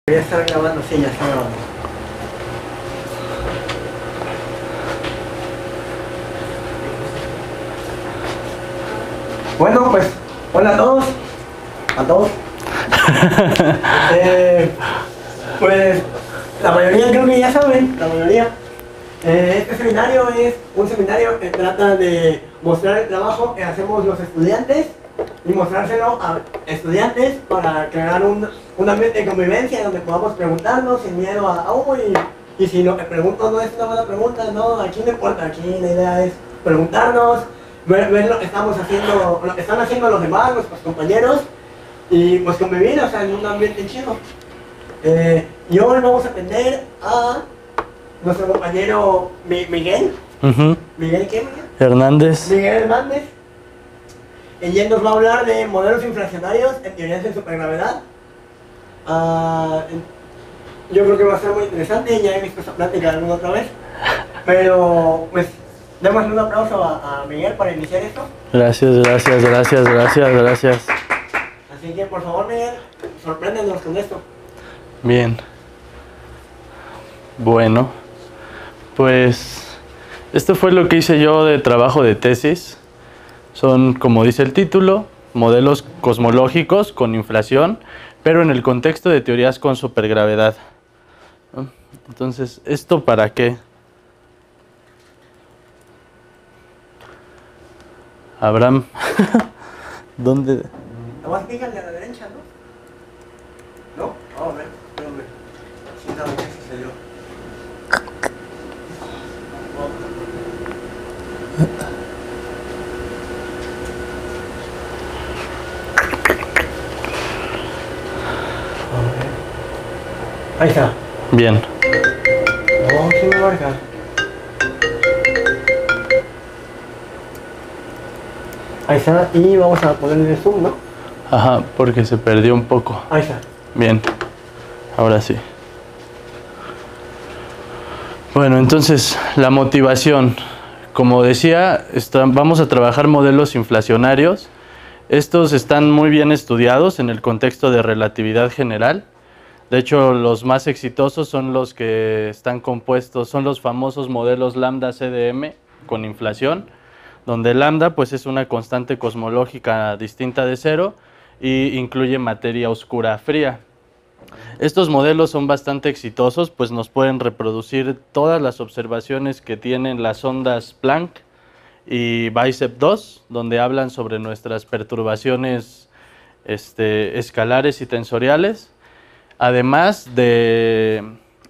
Voy a estar grabando, sí, ya está grabando. Bueno, pues, hola a todos. A todos. Pues, la mayoría creo que ya saben, la mayoría. Este seminario es un seminario que trata de mostrar el trabajo que hacemos los estudiantes y mostrárselo a estudiantes para crear un ambiente de convivencia donde podamos preguntarnos sin miedo a y si lo que pregunto no es una buena pregunta, no, aquí no importa, aquí la idea es preguntarnos, ver lo que estamos haciendo, lo que están haciendo los demás, nuestros compañeros y pues convivir, o sea, en un ambiente chido. Y hoy vamos a atender a nuestro compañero Miguel. ¿Miguel qué, Miguel? Hernández. Miguel Hernández. Y él nos va a hablar de modelos inflacionarios en teorías de supergravedad. Yo creo que va a ser muy interesante, ya he visto esa plática alguna otra vez. Pero, pues, démosle un aplauso a Miguel para iniciar esto. Gracias. Así que, por favor, Miguel, sorpréndenos con esto. Bien. Bueno, pues esto fue lo que hice yo de trabajo de tesis. Son, como dice el título, modelos cosmológicos con inflación, pero en el contexto de teorías con supergravedad. Entonces, ¿esto para qué? Abraham, ¿dónde? Nomás pícale a la derecha, ¿no? ¿No? Vamos a ver, espérame. Sí, sabe qué sucedió. Ahí está. Bien. No, sí me marca. Ahí está, y vamos a ponerle zoom, ¿no? Ajá, porque se perdió un poco. Ahí está. Bien, ahora sí. Bueno, entonces, la motivación. Como decía, vamos a trabajar modelos inflacionarios. Estos están muy bien estudiados en el contexto de relatividad general. De hecho, los más exitosos son los que están compuestos, son los famosos modelos lambda CDM con inflación, donde lambda pues es una constante cosmológica distinta de cero y incluye materia oscura fría. Estos modelos son bastante exitosos, pues nos pueden reproducir todas las observaciones que tienen las ondas Planck y BICEP2, donde hablan sobre nuestras perturbaciones escalares y tensoriales. Además de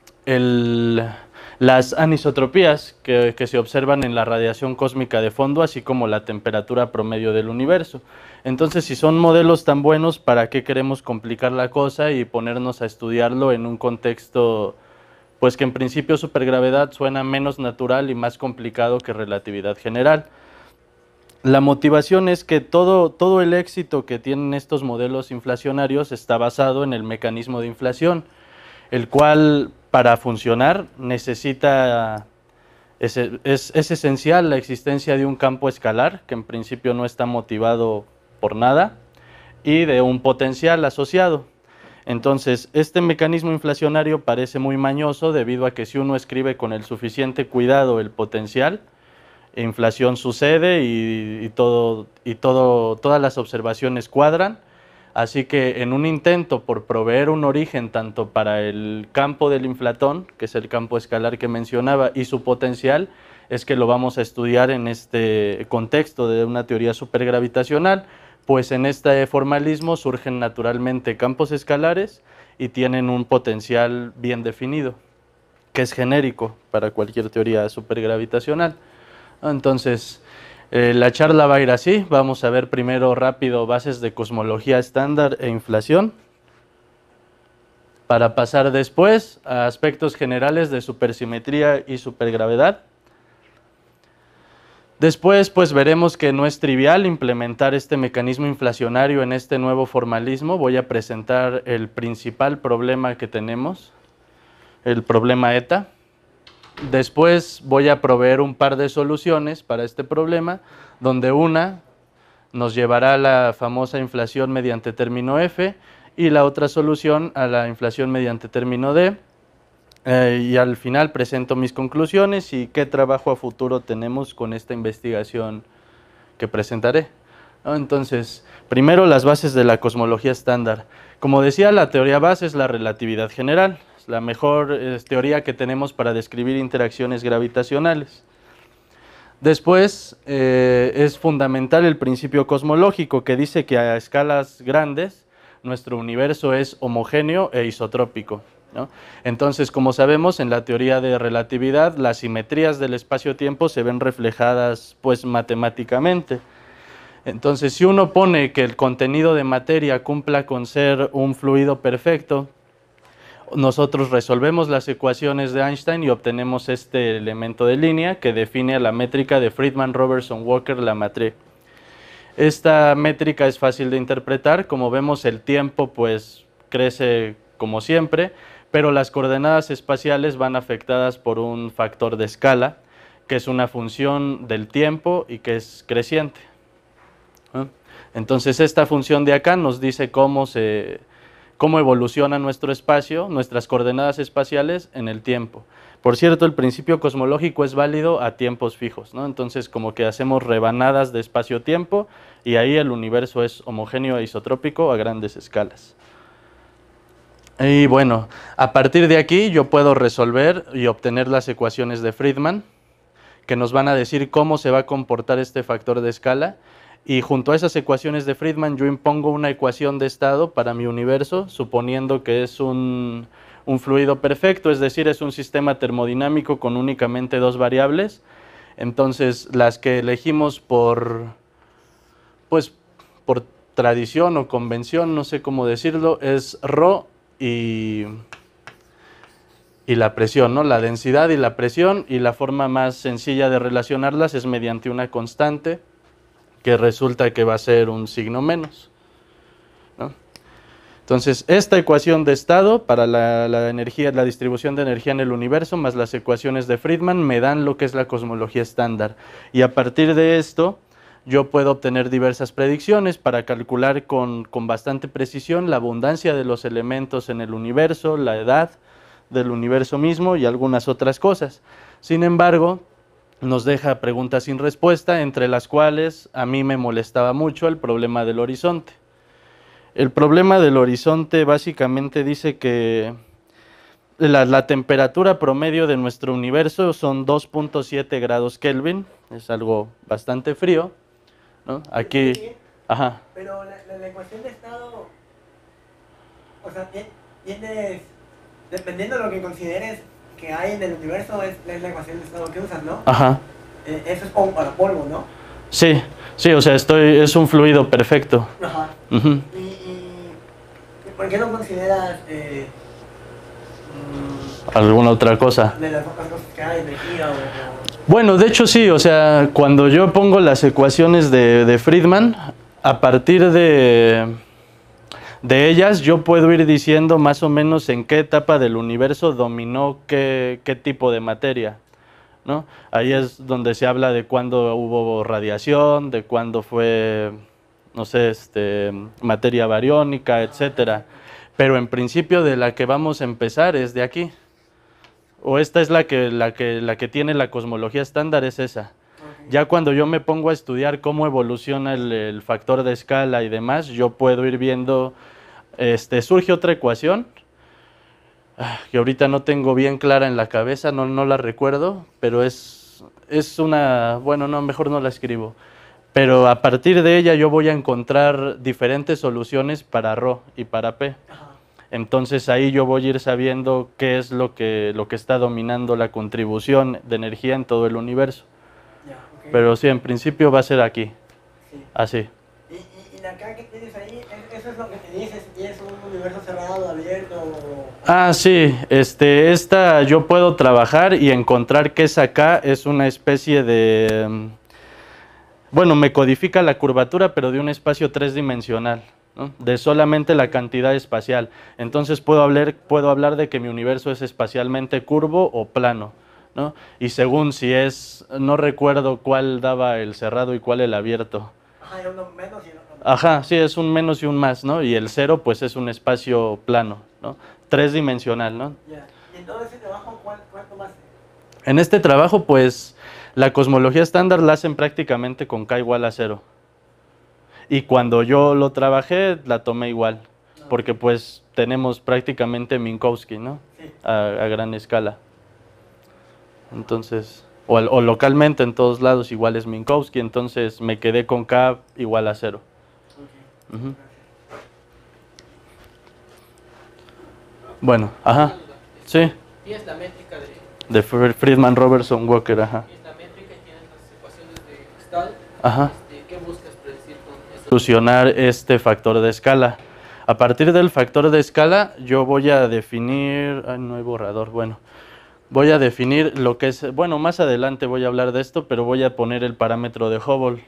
las anisotropías que se observan en la radiación cósmica de fondo, así como la temperatura promedio del universo. Entonces, si son modelos tan buenos, ¿para qué queremos complicar la cosa y ponernos a estudiarlo en un contexto, pues que en principio supergravedad suena menos natural y más complicado que relatividad general? La motivación es que todo el éxito que tienen estos modelos inflacionarios está basado en el mecanismo de inflación, el cual para funcionar necesita, es esencial la existencia de un campo escalar, que en principio no está motivado por nada, y de un potencial asociado. Entonces, este mecanismo inflacionario parece muy mañoso debido a que si uno escribe con el suficiente cuidado el potencial, inflación sucede y todas las observaciones cuadran. Así que en un intento por proveer un origen tanto para el campo del inflatón, que es el campo escalar que mencionaba, y su potencial, es que lo vamos a estudiar en este contexto de una teoría supergravitacional, pues en este formalismo surgen naturalmente campos escalares y tienen un potencial bien definido, que es genérico para cualquier teoría supergravitacional. Entonces, la charla va a ir así. Vamos a ver primero rápido bases de cosmología estándar e inflación, para pasar después a aspectos generales de supersimetría y supergravedad. Después, pues veremos que no es trivial implementar este mecanismo inflacionario en este nuevo formalismo. Voy a presentar el principal problema que tenemos, el problema eta. Después voy a proveer un par de soluciones para este problema, donde una nos llevará a la famosa inflación mediante término F y la otra solución a la inflación mediante término D. Y al final presento mis conclusiones y qué trabajo a futuro tenemos con esta investigación que presentaré, ¿no? Entonces, primero las bases de la cosmología estándar. Como decía, la teoría base es la relatividad general, es la mejor teoría que tenemos para describir interacciones gravitacionales. Después es fundamental el principio cosmológico que dice que a escalas grandes nuestro universo es homogéneo e isotrópico, ¿no? Entonces, como sabemos, en la teoría de relatividad, las simetrías del espacio-tiempo se ven reflejadas pues matemáticamente. Entonces, si uno pone que el contenido de materia cumpla con ser un fluido perfecto, nosotros resolvemos las ecuaciones de Einstein y obtenemos este elemento de línea que define a la métrica de Friedman-Robertson-Walker-Lamatrie. Esta métrica es fácil de interpretar. Como vemos, el tiempo pues crece como siempre, pero las coordenadas espaciales van afectadas por un factor de escala, que es una función del tiempo y que es creciente, ¿no? Entonces, esta función de acá nos dice cómo evoluciona nuestro espacio, nuestras coordenadas espaciales en el tiempo. Por cierto, el principio cosmológico es válido a tiempos fijos, ¿no? Entonces, como que hacemos rebanadas de espacio-tiempo y ahí el universo es homogéneo e isotrópico a grandes escalas. Y bueno, a partir de aquí yo puedo resolver y obtener las ecuaciones de Friedman, que nos van a decir cómo se va a comportar este factor de escala. Y junto a esas ecuaciones de Friedman yo impongo una ecuación de estado para mi universo, suponiendo que es un fluido perfecto, es decir, es un sistema termodinámico con únicamente dos variables. Entonces, las que elegimos por tradición o convención, no sé cómo decirlo, es ρ y la presión, ¿no? La densidad y la presión, y la forma más sencilla de relacionarlas es mediante una constante, que resulta que va a ser un signo menos, ¿no? Entonces, esta ecuación de estado para la energía, la distribución de energía en el universo, más las ecuaciones de Friedman, me dan lo que es la cosmología estándar. Y a partir de esto, yo puedo obtener diversas predicciones para calcular con bastante precisión la abundancia de los elementos en el universo, la edad del universo mismo y algunas otras cosas. Sin embargo, nos deja preguntas sin respuesta, entre las cuales a mí me molestaba mucho el problema del horizonte. El problema del horizonte básicamente dice que la temperatura promedio de nuestro universo son 2.7 grados Kelvin, es algo bastante frío, ¿no? Aquí, ajá. Pero la ecuación de estado, o sea, tienes, dependiendo de lo que consideres que hay en el universo, es la ecuación de estado que usas, ¿no? Ajá. Eso es para polvo, ¿no? Sí, sí, o sea, es un fluido perfecto. Ajá. Uh-huh. ¿Y por qué no consideras alguna otra cosa? De las otras cosas que hay, energía o... Bueno, de hecho sí, o sea, cuando yo pongo las ecuaciones de Friedman, a partir de ellas yo puedo ir diciendo más o menos en qué etapa del universo dominó qué tipo de materia, ¿no? Ahí es donde se habla de cuándo hubo radiación, de cuándo fue, no sé, materia bariónica, etcétera. Pero en principio de la que vamos a empezar es de aquí. O esta es la que tiene la cosmología estándar, es esa. Okay. Ya cuando yo me pongo a estudiar cómo evoluciona el factor de escala y demás, yo puedo ir viendo, surge otra ecuación, que ahorita no tengo bien clara en la cabeza, no la recuerdo, pero es una, bueno, no, mejor no la escribo. Pero a partir de ella yo voy a encontrar diferentes soluciones para ρ y para P. Entonces ahí yo voy a ir sabiendo qué es lo que está dominando la contribución de energía en todo el universo. Ya, okay. Pero sí, en principio va a ser aquí, sí. Así. ¿Y la K que tienes ahí, eso es lo que te dices, si es un universo cerrado, abierto? Ah, sí, esta yo puedo trabajar y encontrar que esa K es una especie de... Bueno, me codifica la curvatura, pero de un espacio tridimensional, ¿no? De solamente la cantidad espacial. Entonces puedo hablar de que mi universo es espacialmente curvo o plano, ¿no? Y según si es, no recuerdo cuál daba el cerrado y cuál el abierto. Ajá, uno menos y el otro Ajá, sí, es un menos y un más, ¿no? Y el cero, pues, es un espacio plano, ¿no? Tridimensional, ¿no? Ya. ¿Y en todo ese trabajo cuánto más? En este trabajo, pues, la cosmología estándar la hacen prácticamente con K igual a cero. Y cuando yo lo trabajé, la tomé igual, porque pues tenemos prácticamente Minkowski, ¿no? Sí. A gran escala. Entonces, o localmente en todos lados igual es Minkowski, entonces me quedé con K igual a cero. Okay. Ujú. Bueno, ajá, sí. Y es la métrica De Friedman, Robertson, Walker, ajá. y es la métrica y tienes las ecuaciones de Stahl. Ajá. ¿Qué buscas predecir con eso? Solucionar este factor de escala. A partir del factor de escala, yo voy a definir. Ay, no hay borrador. Bueno, voy a definir lo que es. Bueno, más adelante voy a hablar de esto, pero voy a poner el parámetro de Hubble.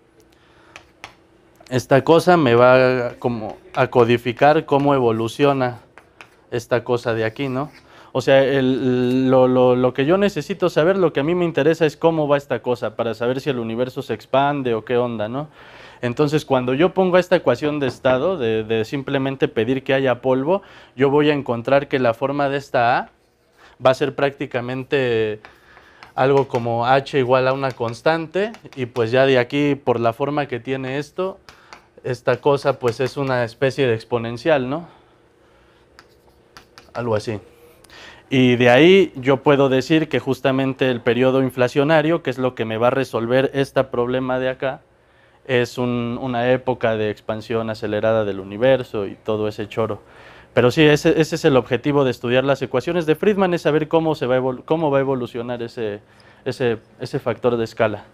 Esta cosa me va como a codificar cómo evoluciona esta cosa de aquí, ¿no? O sea, lo que yo necesito saber, lo que a mí me interesa es cómo va esta cosa, para saber si el universo se expande o qué onda, ¿no? Entonces, cuando yo pongo esta ecuación de estado, de simplemente pedir que haya polvo, yo voy a encontrar que la forma de esta A va a ser prácticamente algo como h igual a una constante, y pues ya de aquí, por la forma que tiene esto, esta cosa pues es una especie de exponencial, ¿no? Algo así. Y de ahí yo puedo decir que justamente el periodo inflacionario, que es lo que me va a resolver este problema de acá, es una época de expansión acelerada del universo y todo ese choro. Pero sí, ese es el objetivo de estudiar las ecuaciones de Friedman, es saber cómo va a evolucionar ese factor de escala.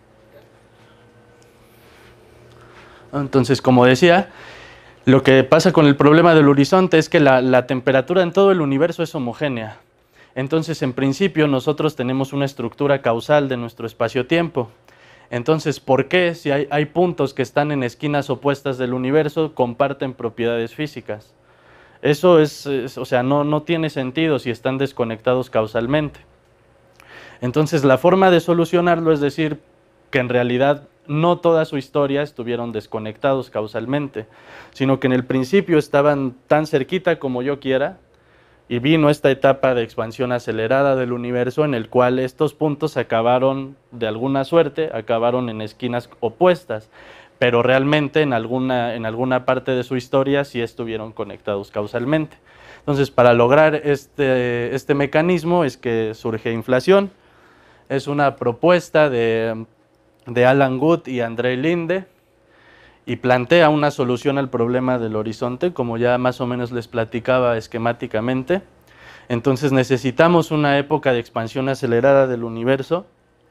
Entonces, como decía, lo que pasa con el problema del horizonte es que la temperatura en todo el universo es homogénea. Entonces, en principio, nosotros tenemos una estructura causal de nuestro espacio-tiempo. Entonces, ¿por qué si hay puntos que están en esquinas opuestas del universo comparten propiedades físicas? Eso o sea, no tiene sentido si están desconectados causalmente. Entonces, la forma de solucionarlo es decir que en realidad no toda su historia estuvieron desconectados causalmente, sino que en el principio estaban tan cerquita como yo quiera, y vino esta etapa de expansión acelerada del universo en el cual estos puntos acabaron, de alguna suerte, acabaron en esquinas opuestas, pero realmente en alguna parte de su historia sí estuvieron conectados causalmente. Entonces, para lograr este mecanismo es que surge inflación. Es una propuesta de Alan Guth y André Linde, y plantea una solución al problema del horizonte, como ya más o menos les platicaba esquemáticamente. Entonces necesitamos una época de expansión acelerada del universo,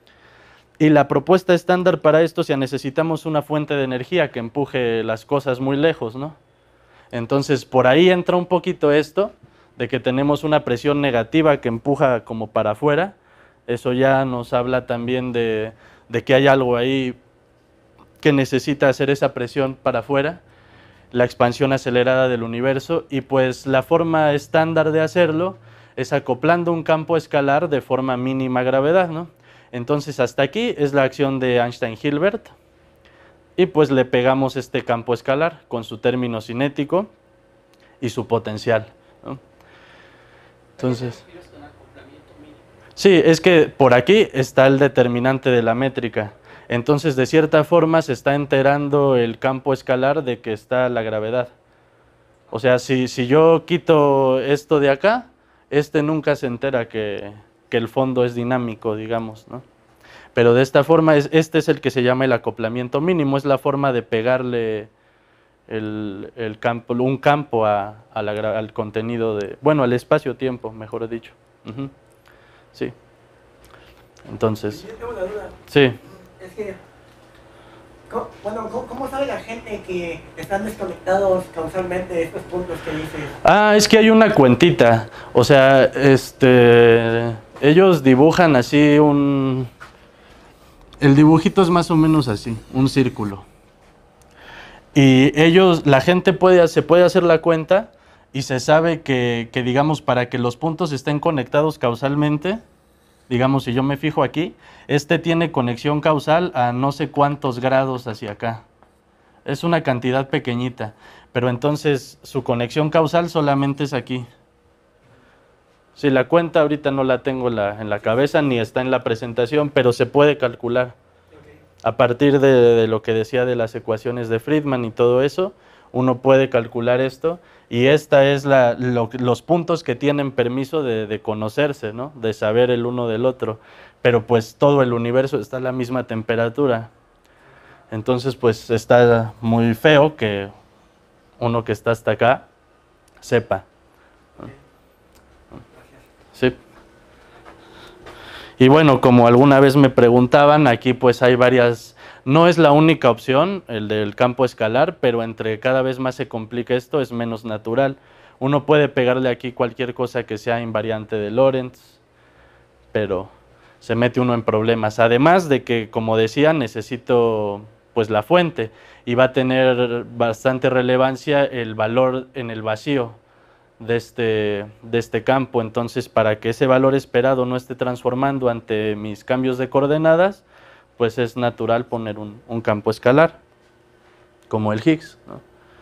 y la propuesta estándar para esto, si necesitamos una fuente de energía que empuje las cosas muy lejos, ¿no? Entonces por ahí entra un poquito esto, de que tenemos una presión negativa que empuja como para afuera. Eso ya nos habla también de que hay algo ahí que necesita hacer esa presión para afuera, la expansión acelerada del universo, y pues la forma estándar de hacerlo es acoplando un campo escalar de forma mínima gravedad, ¿no? Entonces hasta aquí es la acción de Einstein-Hilbert, y pues le pegamos este campo escalar con su término cinético y su potencial, ¿no? Entonces, sí, es que por aquí está el determinante de la métrica. Entonces, de cierta forma, se está enterando el campo escalar de que está la gravedad. O sea, si yo quito esto de acá, nunca se entera que el fondo es dinámico, digamos, ¿no? Pero de esta forma, este es el que se llama el acoplamiento mínimo, es la forma de pegarle un campo al contenido bueno, al espacio-tiempo, mejor dicho. Uh-huh. Sí. Entonces, Yo tengo una duda. sí. Es que, ¿cómo sabe la gente que están desconectados causalmente de estos puntos que dices? Ah, es que hay una cuentita. O sea, ellos dibujan así el dibujito es más o menos así, un círculo. Y la gente se puede hacer la cuenta y se sabe que digamos, para que los puntos estén conectados causalmente, digamos, si yo me fijo aquí, tiene conexión causal a no sé cuántos grados hacia acá. Es una cantidad pequeñita, pero entonces su conexión causal solamente es aquí. Si la cuenta ahorita no la tengo en la cabeza ni está en la presentación, pero se puede calcular. A partir de lo que decía de las ecuaciones de Friedman y todo eso, uno puede calcular esto, y esta es los puntos que tienen permiso de conocerse, ¿no? De saber el uno del otro, pero pues todo el universo está a la misma temperatura. Entonces pues está muy feo que uno que está hasta acá sepa. Sí. Y bueno, como alguna vez me preguntaban, aquí pues hay varias, no es la única opción, el del campo escalar, pero entre cada vez más se complica esto, es menos natural. Uno puede pegarle aquí cualquier cosa que sea invariante de Lorentz, pero se mete uno en problemas. Además de que, como decía, necesito pues la fuente, y va a tener bastante relevancia el valor en el vacío de este campo. Entonces, para que ese valor esperado no esté transformando ante mis cambios de coordenadas, pues es natural poner un campo escalar, como el Higgs, ¿no?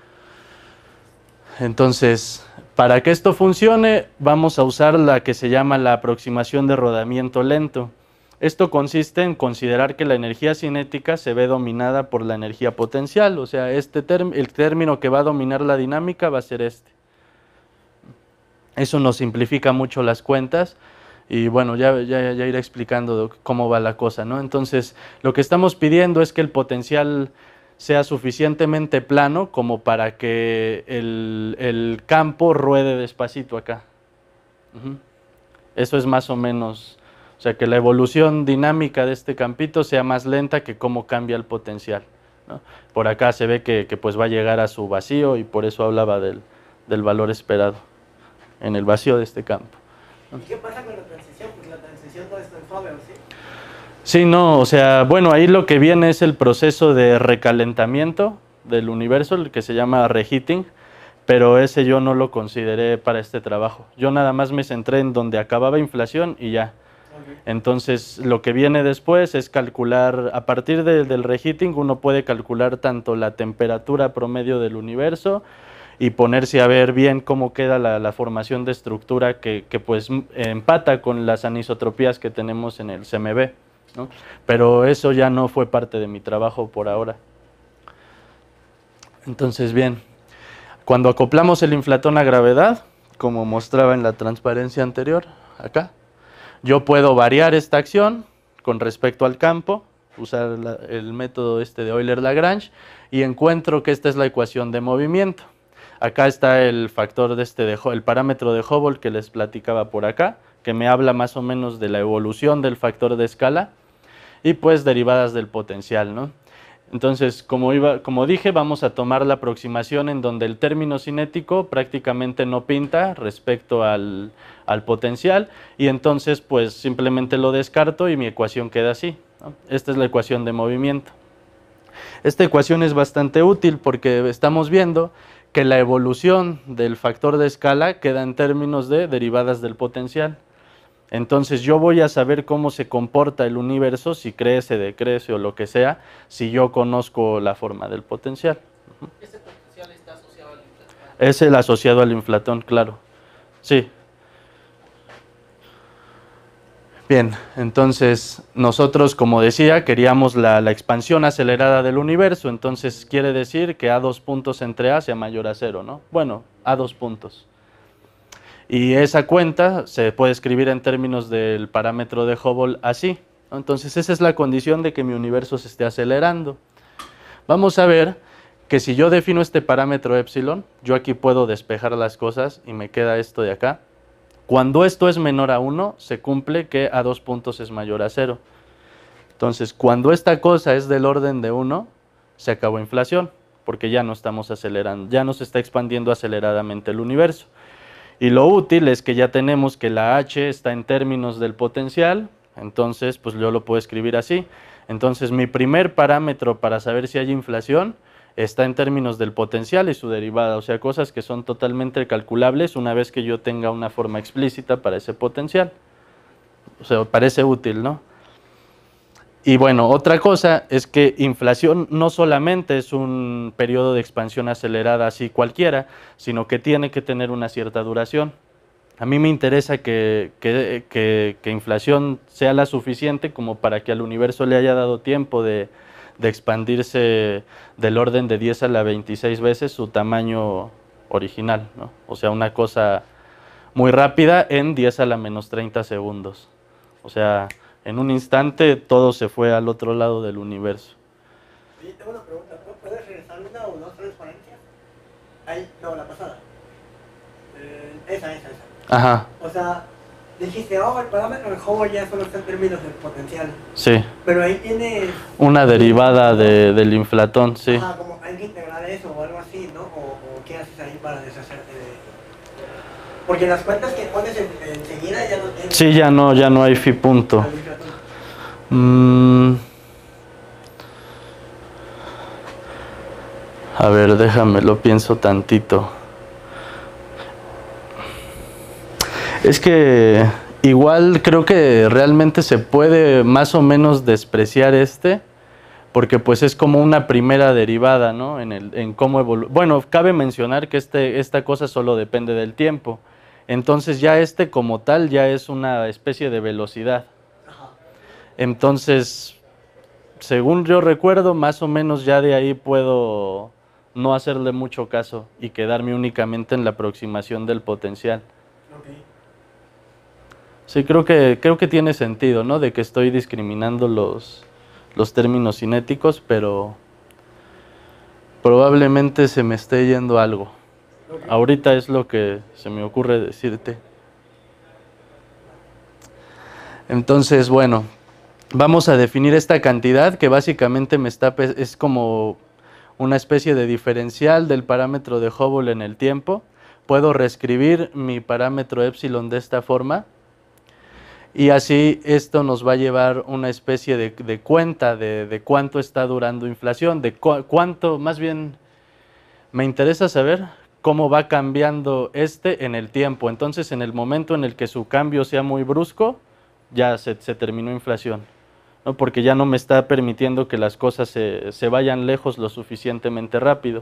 Entonces, para que esto funcione, vamos a usar la que se llama la aproximación de rodamiento lento. Esto consiste en considerar que la energía cinética se ve dominada por la energía potencial, o sea, el término que va a dominar la dinámica va a ser este. Eso nos simplifica mucho las cuentas, y bueno, ya iré explicando cómo va la cosa, ¿no? Entonces, lo que estamos pidiendo es que el potencial sea suficientemente plano como para que el campo ruede despacito acá. Eso es más o menos, o sea, que la evolución dinámica de este campito sea más lenta que cómo cambia el potencial, ¿no? Por acá se ve que pues va a llegar a su vacío, y por eso hablaba del valor esperado en el vacío de este campo. ¿Y qué pasa con la transición? Pues la transición no es tan suave, ¿sí? Sí, no, o sea, bueno, ahí lo que viene es el proceso de recalentamiento del universo, el que se llama reheating, pero ese yo no lo consideré para este trabajo. Yo nada más me centré en donde acababa inflación y ya. Entonces, lo que viene después es calcular, a partir del reheating uno puede calcular tanto la temperatura promedio del universo y ponerse a ver bien cómo queda la formación de estructura que pues empata con las anisotropías que tenemos en el CMB, ¿no? Pero eso ya no fue parte de mi trabajo por ahora. Entonces, bien, cuando acoplamos el inflatón a gravedad, como mostraba en la transparencia anterior, acá, yo puedo variar esta acción con respecto al campo, usar el método de Euler-Lagrange, y encuentro que esta es la ecuación de movimiento. Acá está el factor el parámetro de Hubble que les platicaba por acá, que me habla más o menos de la evolución del factor de escala, y pues derivadas del potencial, ¿no? Entonces, como dije, vamos a tomar la aproximación en donde el término cinético prácticamente no pinta respecto al potencial, y entonces pues simplemente lo descarto y mi ecuación queda así, ¿no? Esta es la ecuación de movimiento. Esta ecuación es bastante útil porque estamos viendo que la evolución del factor de escala queda en términos de derivadas del potencial. Entonces yo voy a saber cómo se comporta el universo, si crece, decrece o lo que sea, si yo conozco la forma del potencial. ¿Ese potencial está asociado al inflatón? Es el asociado al inflatón, claro. Sí. Bien, entonces nosotros, como decía, queríamos la expansión acelerada del universo, entonces quiere decir que A2 puntos entre A sea mayor a 0, ¿no? Bueno, A2 puntos. Y esa cuenta se puede escribir en términos del parámetro de Hubble así, ¿no? Entonces esa es la condición de que mi universo se esté acelerando. Vamos a ver que si yo defino este parámetro epsilon, yo aquí puedo despejar las cosas y me queda esto de acá. Cuando esto es menor a 1, se cumple que A2 puntos es mayor a 0. Entonces, cuando esta cosa es del orden de 1, se acabó inflación, porque ya no estamos acelerando, ya no se está expandiendo aceleradamente el universo. Y lo útil es que ya tenemos que la h está en términos del potencial, entonces pues yo lo puedo escribir así. Entonces mi primer parámetro para saber si hay inflación está en términos del potencial y su derivada, o sea, cosas que son totalmente calculables una vez que yo tenga una forma explícita para ese potencial. O sea, parece útil, ¿no? Y bueno, otra cosa es que inflación no solamente es un periodo de expansión acelerada así cualquiera, sino que tiene que tener una cierta duración. A mí me interesa que inflación sea la suficiente como para que al universo le haya dado tiempo de expandirse del orden de 10 a la 26 veces su tamaño original, ¿no? O sea, una cosa muy rápida en 10 a la menos 30 segundos. O sea, en un instante todo se fue al otro lado del universo. Oye, tengo una pregunta. ¿Puedes regresar una o dos transparencias? Ahí, no, la pasada. Esa. Ajá, O sea, dijiste, oh, el parámetro de Hubble ya solo está en términos del potencial. sí. Pero ahí tienes... Una derivada del inflatón, sí. Ajá, como hay que integrar eso o algo así, ¿no? O qué haces ahí para deshacerte de... Porque las cuentas que pones enseguida ya no tienen... Sí, ya no hay phi punto. A ver, déjame, lo pienso tantito. Es que igual creo que realmente se puede más o menos despreciar porque pues es como una primera derivada, ¿no? En cómo evoluciona. Bueno, cabe mencionar que esta cosa solo depende del tiempo. Entonces ya como tal ya es una especie de velocidad. Entonces, según yo recuerdo, más o menos ya de ahí puedo no hacerle mucho caso y quedarme únicamente en la aproximación del potencial. Okay. Sí, creo que tiene sentido, ¿no? De que estoy discriminando los términos cinéticos, pero probablemente se me esté yendo algo. Okay. Ahorita es lo que se me ocurre decirte. Entonces, bueno, vamos a definir esta cantidad que básicamente es como una especie de diferencial del parámetro de Hubble en el tiempo. Puedo reescribir mi parámetro epsilon de esta forma. Y así esto nos va a llevar una especie de cuenta de cuánto está durando inflación, de cuánto, más bien, me interesa saber cómo va cambiando en el tiempo. Entonces, en el momento en el que su cambio sea muy brusco, ya se terminó inflación, ¿no? Porque ya no me está permitiendo que las cosas se vayan lejos lo suficientemente rápido.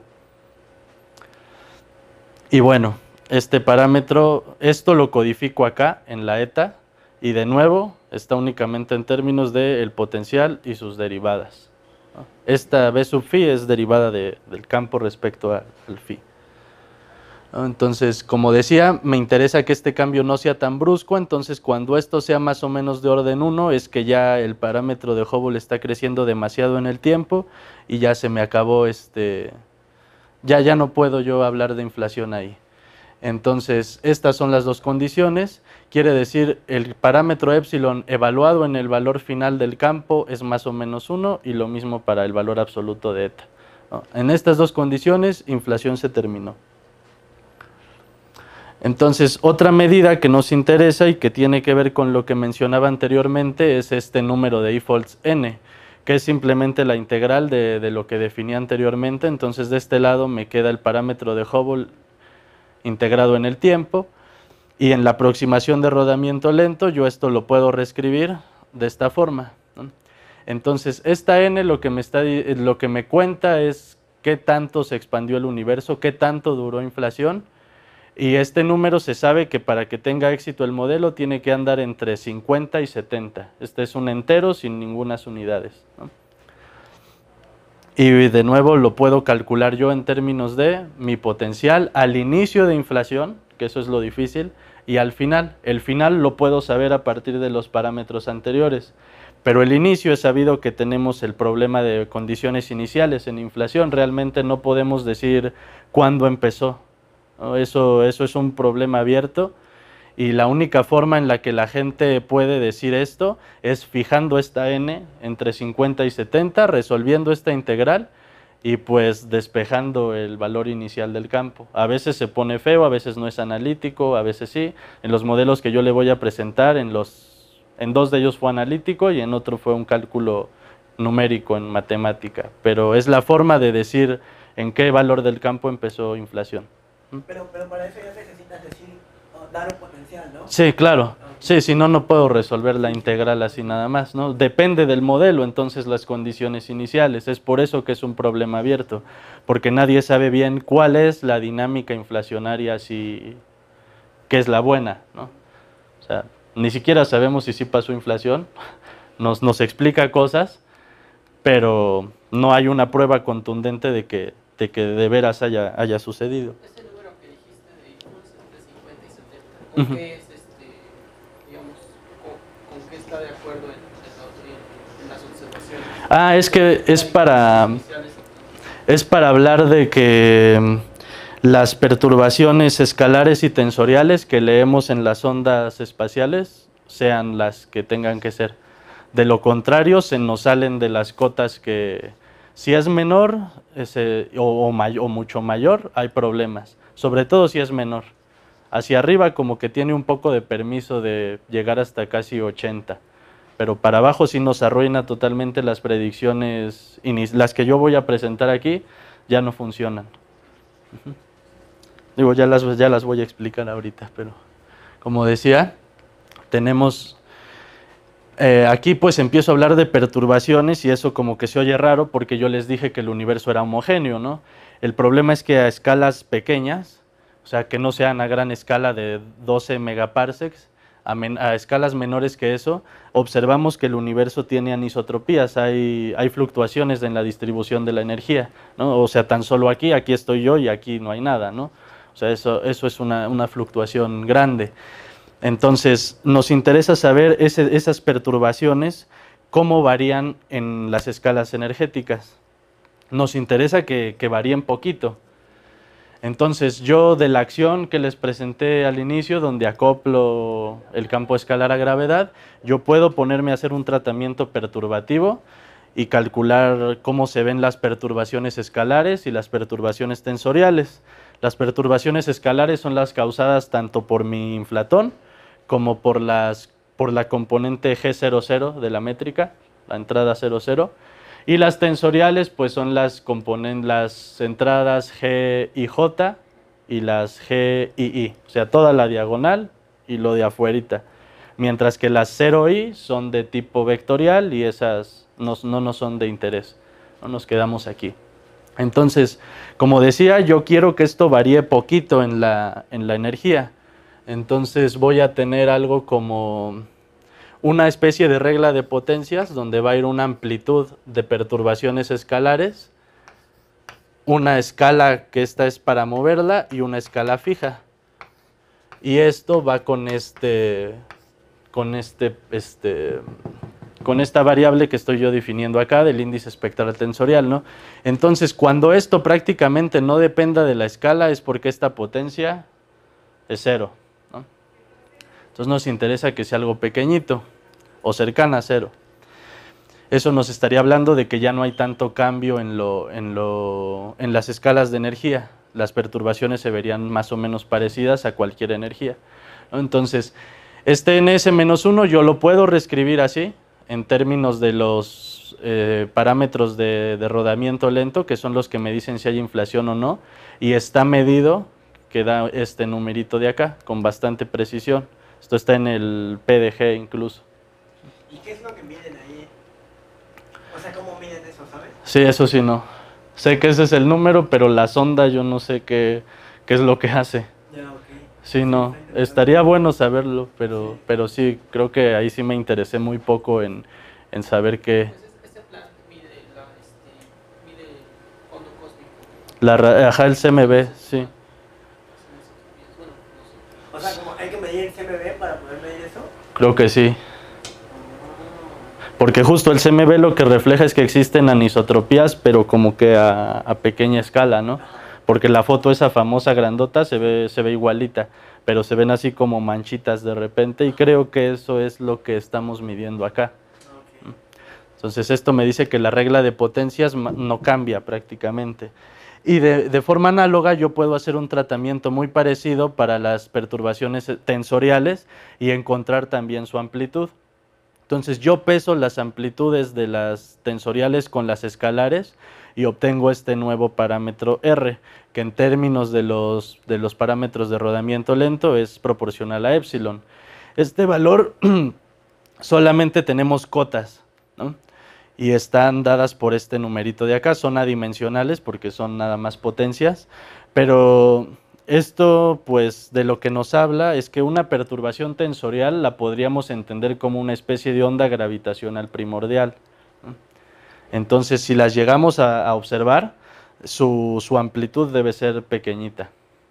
Y bueno, este parámetro, esto lo codifico acá en la eta, y de nuevo está únicamente en términos del potencial y sus derivadas, ¿no? Esta B sub phi es derivada del campo respecto al phi, ¿no? Entonces, como decía, me interesa que este cambio no sea tan brusco. Entonces cuando esto sea más o menos de orden 1 es que ya el parámetro de Hubble está creciendo demasiado en el tiempo y ya se me acabó ya no puedo yo hablar de inflación ahí. Entonces, estas son las dos condiciones. Quiere decir, el parámetro epsilon evaluado en el valor final del campo es más o menos 1 y lo mismo para el valor absoluto de eta, ¿no? En estas dos condiciones, inflación se terminó. Entonces, otra medida que nos interesa y que tiene que ver con lo que mencionaba anteriormente es este número de E-folds n, que es simplemente la integral de lo que definí anteriormente. Entonces, de este lado me queda el parámetro de Hubble integrado en el tiempo, y en la aproximación de rodamiento lento yo esto lo puedo reescribir de esta forma, ¿no? Entonces esta n lo que me cuenta es qué tanto se expandió el universo, qué tanto duró inflación, y este número se sabe que para que tenga éxito el modelo tiene que andar entre 50 y 70. Este es un entero sin ningunas unidades, ¿no? Y de nuevo lo puedo calcular yo en términos de mi potencial al inicio de inflación, que eso es lo difícil, y al final. El final lo puedo saber a partir de los parámetros anteriores, pero el inicio es sabido que tenemos el problema de condiciones iniciales en inflación. Realmente no podemos decir cuándo empezó, ¿no? Eso es un problema abierto. Y la única forma en la que la gente puede decir esto es fijando esta n entre 50 y 70, resolviendo esta integral y pues despejando el valor inicial del campo. A veces se pone feo, a veces no es analítico, a veces sí. En los modelos que yo le voy a presentar, en dos de ellos fue analítico y en otro fue un cálculo numérico en matemática. Pero es la forma de decir en qué valor del campo empezó inflación. Pero para eso ya necesitas decir, dar un potencial, ¿no? Sí, claro. Sí, si no, no puedo resolver la integral así nada más, ¿no? Depende del modelo, entonces las condiciones iniciales. Es por eso que es un problema abierto, porque nadie sabe bien cuál es la dinámica inflacionaria, si, que es la buena, ¿no? O sea, ni siquiera sabemos si sí pasó inflación, nos explica cosas, pero no hay una prueba contundente de que de veras haya sucedido. Ese número que dijiste de impulsos entre 50 y 70, Ujú. ¿con qué es, digamos, con qué está de acuerdo en las observaciones? Ah, es que es para hablar de que las perturbaciones escalares y tensoriales que leemos en las ondas espaciales sean las que tengan que ser. De lo contrario, se nos salen de las cotas que, si es menor o mucho mayor, hay problemas. Sobre todo si es menor. Hacia arriba como que tiene un poco de permiso de llegar hasta casi 80. Pero para abajo sí nos arruina totalmente las predicciones, las que yo voy a presentar aquí, ya no funcionan. Digo, ya las voy a explicar ahorita, pero como decía, tenemos... aquí pues empiezo a hablar de perturbaciones y eso como que se oye raro porque yo les dije que el universo era homogéneo, ¿no? El problema es que a escalas pequeñas, o sea, que no sean a gran escala de 12 megaparsecs, a escalas menores que eso, observamos que el universo tiene anisotropías, hay fluctuaciones en la distribución de la energía, ¿no? O sea, tan solo aquí estoy yo y aquí no hay nada, ¿no? O sea, eso es una fluctuación grande. Entonces, nos interesa saber esas perturbaciones, cómo varían en las escalas energéticas. Nos interesa que varíen poquito. Entonces, yo de la acción que les presenté al inicio, donde acoplo el campo escalar a gravedad, yo puedo ponerme a hacer un tratamiento perturbativo y calcular cómo se ven las perturbaciones escalares y las perturbaciones tensoriales. Las perturbaciones escalares son las causadas tanto por mi inflatón como por la componente G00 de la métrica, la entrada 00, y las tensoriales pues son las entradas G y J y las G y I, o sea, toda la diagonal y lo de afuerita, mientras que las 0I son de tipo vectorial y esas no nos son de interés, no nos quedamos aquí. Entonces, como decía, yo quiero que esto varíe poquito en la energía. Entonces voy a tener algo como una especie de regla de potencias donde va a ir una amplitud de perturbaciones escalares, una escala que esta es para moverla y una escala fija. Y esto va con esta variable que estoy yo definiendo acá del índice espectral tensorial, ¿no? Entonces, cuando esto prácticamente no dependa de la escala es porque esta potencia es 0. Entonces nos interesa que sea algo pequeñito o cercana a 0. Eso nos estaría hablando de que ya no hay tanto cambio en las escalas de energía. Las perturbaciones se verían más o menos parecidas a cualquier energía, ¿no? Entonces, este ns-1 yo lo puedo reescribir así, en términos de los parámetros de rodamiento lento, que son los que me dicen si hay inflación o no, y está medido, que da este numerito de acá, con bastante precisión. Esto está en el PDG incluso. ¿Y qué es lo que miden ahí? O sea, ¿cómo miden eso, sabes? Sí, eso sí no. Sé que ese es el número, pero la sonda yo no sé qué es lo que hace. Ya, ok. Sí, no. Estaría bueno saberlo, pero sí, creo que ahí sí me interesé muy poco en saber qué... Pues este plan mide mide fondo cósmico. Ajá, el CMB, sí. Bueno, no sé. O sea, como hay que medir el CMB para poder medir eso. Creo que sí. Porque justo el CMB lo que refleja es que existen anisotropías, pero como que a pequeña escala, ¿no? Porque la foto esa famosa grandota se ve igualita, pero se ven así como manchitas de repente y creo que eso es lo que estamos midiendo acá. Entonces esto me dice que la regla de potencias no cambia prácticamente. Y de forma análoga yo puedo hacer un tratamiento muy parecido para las perturbaciones tensoriales y encontrar también su amplitud. Entonces yo peso las amplitudes de las tensoriales con las escalares y obtengo este nuevo parámetro R, que en términos de los parámetros de rodamiento lento es proporcional a epsilon. Este valor solamente tenemos cotas, ¿no? Y están dadas por este numerito de acá, son adimensionales porque son nada más potencias, pero esto pues de lo que nos habla es que una perturbación tensorial la podríamos entender como una especie de onda gravitacional primordial, ¿no? Entonces si las llegamos a observar, su amplitud debe ser pequeñita.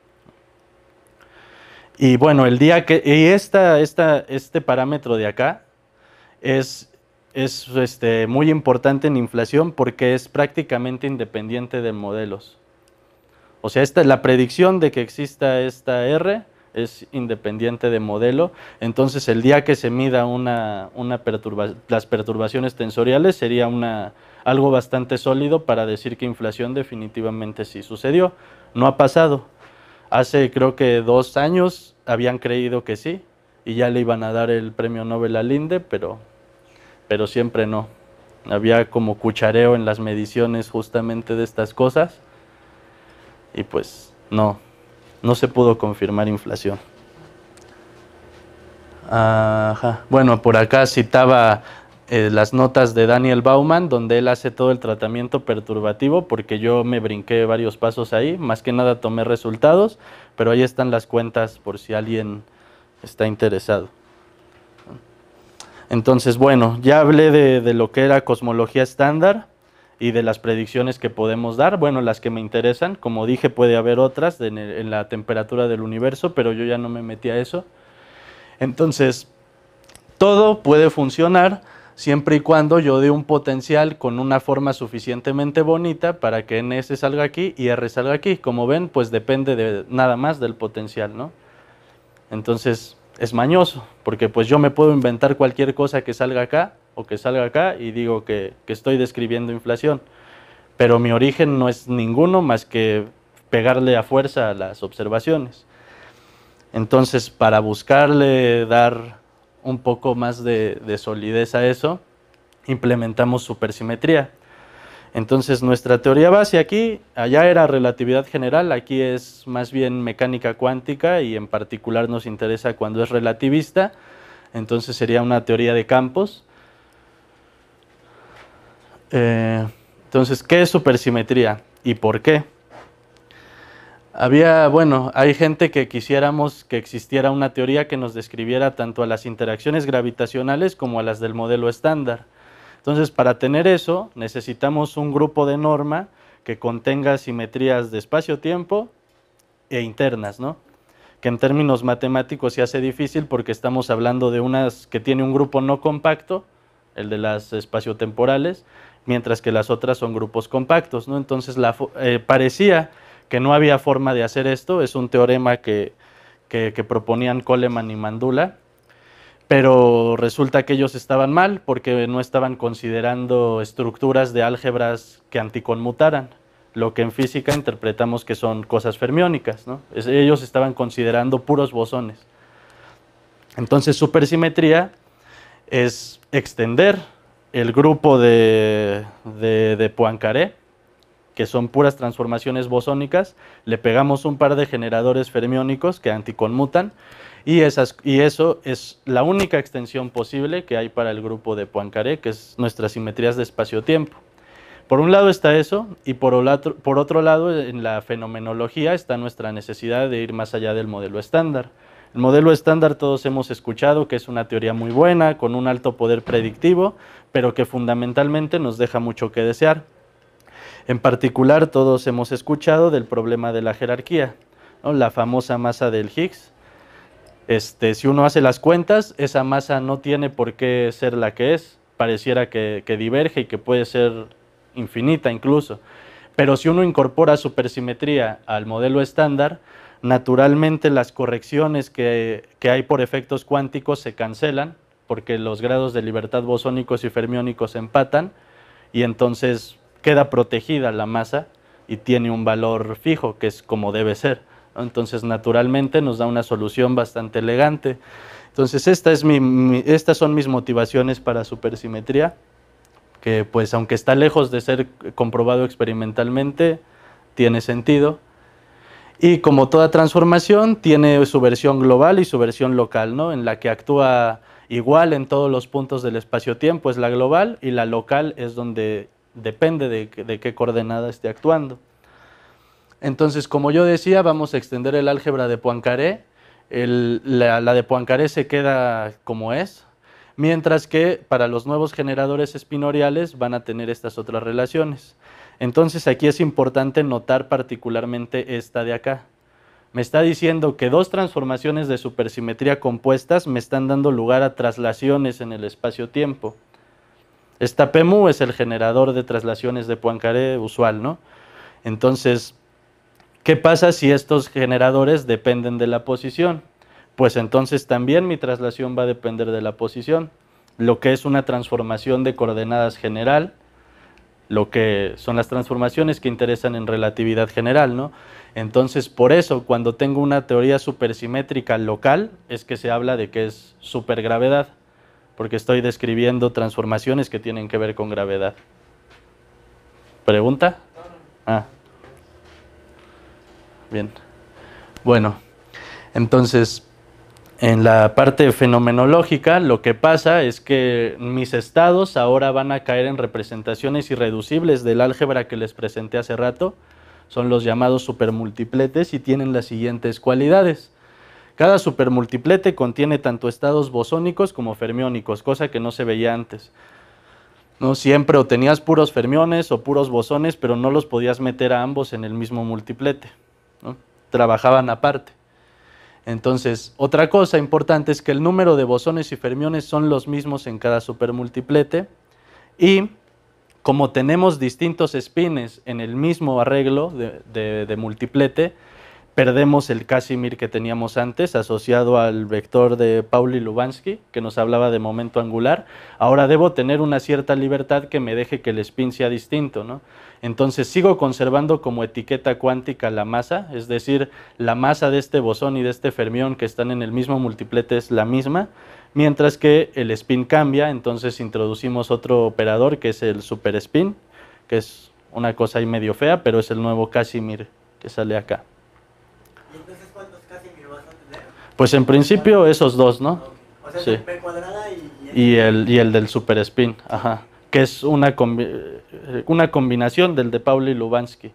Y bueno, este parámetro de acá es muy importante en inflación porque es prácticamente independiente de modelos. O sea, la predicción de que exista esta R es independiente de modelo. Entonces, el día que se mida las perturbaciones tensoriales sería algo bastante sólido para decir que inflación definitivamente sí sucedió. No ha pasado. Hace creo que 2 años habían creído que sí y ya le iban a dar el premio Nobel a Linde, pero siempre no. Había como cuchareo en las mediciones justamente de estas cosas y pues no se pudo confirmar inflación. Ajá. Bueno, por acá citaba las notas de Daniel Bauman, donde él hace todo el tratamiento perturbativo, porque yo me brinqué varios pasos ahí, más que nada tomé resultados, pero ahí están las cuentas por si alguien está interesado. Entonces, bueno, ya hablé de lo que era cosmología estándar y de las predicciones que podemos dar. Bueno, las que me interesan, como dije, puede haber otras en la temperatura del universo, pero yo ya no me metí a eso. Entonces, todo puede funcionar siempre y cuando yo dé un potencial con una forma suficientemente bonita para que NS salga aquí y R salga aquí. Como ven, pues depende nada más del potencial, ¿no? Entonces, es mañoso, porque pues yo me puedo inventar cualquier cosa que salga acá o que salga acá y digo que estoy describiendo inflación, pero mi origen no es ninguno más que pegarle a fuerza a las observaciones. Entonces, para buscarle dar un poco más de solidez a eso, implementamos supersimetría. Entonces, nuestra teoría base aquí, allá era relatividad general, aquí es más bien mecánica cuántica y en particular nos interesa cuando es relativista, entonces sería una teoría de campos. Entonces, ¿qué es supersimetría y por qué? Hay gente que quisiéramos que existiera una teoría que nos describiera tanto a las interacciones gravitacionales como a las del modelo estándar. Entonces, para tener eso, necesitamos un grupo de norma que contenga simetrías de espacio-tiempo e internas, ¿no? Que en términos matemáticos se hace difícil porque estamos hablando de unas que tiene un grupo no compacto, el de las espaciotemporales, mientras que las otras son grupos compactos, ¿no? Entonces, parecía que no había forma de hacer esto, es un teorema que proponían Coleman y Mandula, pero resulta que ellos estaban mal porque no estaban considerando estructuras de álgebras que anticonmutaran, lo que en física interpretamos que son cosas fermiónicas, ¿no? Ellos estaban considerando puros bosones. Entonces, supersimetría es extender el grupo de Poincaré, que son puras transformaciones bosónicas, le pegamos un par de generadores fermiónicos que anticonmutan, y eso es la única extensión posible que hay para el grupo de Poincaré, que es nuestras simetrías de espacio-tiempo. Por un lado está eso, y por otro lado, en la fenomenología está nuestra necesidad de ir más allá del modelo estándar. El modelo estándar todos hemos escuchado que es una teoría muy buena, con un alto poder predictivo, pero que fundamentalmente nos deja mucho que desear. En particular, todos hemos escuchado del problema de la jerarquía, ¿no? La famosa masa del Higgs. Si uno hace las cuentas, esa masa no tiene por qué ser la que es, pareciera que diverge y que puede ser infinita incluso, pero si uno incorpora supersimetría al modelo estándar, naturalmente las correcciones que hay por efectos cuánticos se cancelan, porque los grados de libertad bosónicos y fermiónicos empatan, y entonces queda protegida la masa y tiene un valor fijo, que es como debe ser. Entonces, naturalmente nos da una solución bastante elegante. Entonces, estas son mis motivaciones para supersimetría, que pues aunque está lejos de ser comprobado experimentalmente, tiene sentido. Y como toda transformación, tiene su versión global y su versión local, ¿no? En la que actúa igual en todos los puntos del espacio-tiempo es la global, y la local es donde depende de qué coordenada esté actuando. Entonces, como yo decía, vamos a extender el álgebra de Poincaré. La de Poincaré se queda como es, mientras que para los nuevos generadores espinoriales van a tener estas otras relaciones. Entonces aquí es importante notar particularmente esta de acá. Me está diciendo que dos transformaciones de supersimetría compuestas me están dando lugar a traslaciones en el espacio-tiempo. Esta PMU es el generador de traslaciones de Poincaré usual, ¿no? Entonces, ¿qué pasa si estos generadores dependen de la posición? Pues entonces también mi traslación va a depender de la posición, lo que es una transformación de coordenadas general, lo que son las transformaciones que interesan en relatividad general, ¿no? Entonces, por eso, cuando tengo una teoría supersimétrica local, es que se habla de que es supergravedad, porque estoy describiendo transformaciones que tienen que ver con gravedad. ¿Pregunta? Ah. Bien. Bueno, entonces, en la parte fenomenológica, lo que pasa es que mis estados ahora van a caer en representaciones irreducibles del álgebra que les presenté hace rato. Son los llamados supermultipletes y tienen las siguientes cualidades. Cada supermultiplete contiene tanto estados bosónicos como fermiónicos, cosa que no se veía antes. No siempre o tenías puros fermiones o puros bosones, pero no los podías meter a ambos en el mismo multiplete, ¿no? Trabajaban aparte. Entonces, otra cosa importante es que el número de bosones y fermiones son los mismos en cada supermultiplete, y como tenemos distintos espines en el mismo arreglo de multiplete, perdemos el Casimir que teníamos antes asociado al vector de Pauli-Lubansky, que nos hablaba de momento angular. Ahora debo tener una cierta libertad que me deje que el spin sea distinto, ¿no? Entonces sigo conservando como etiqueta cuántica la masa, es decir, la masa de este bosón y de este fermión que están en el mismo multiplete es la misma, mientras que el spin cambia. Entonces introducimos otro operador que es el superspin, que es una cosa ahí medio fea, pero es el nuevo Casimir que sale acá. ¿Y entonces cuántos Casimir vas a tener? Pues en principio esos dos, ¿no? O sea, Sí. el P cuadrada Y el del superspin, ajá, que es una combinación del de Pauli-Lubansky.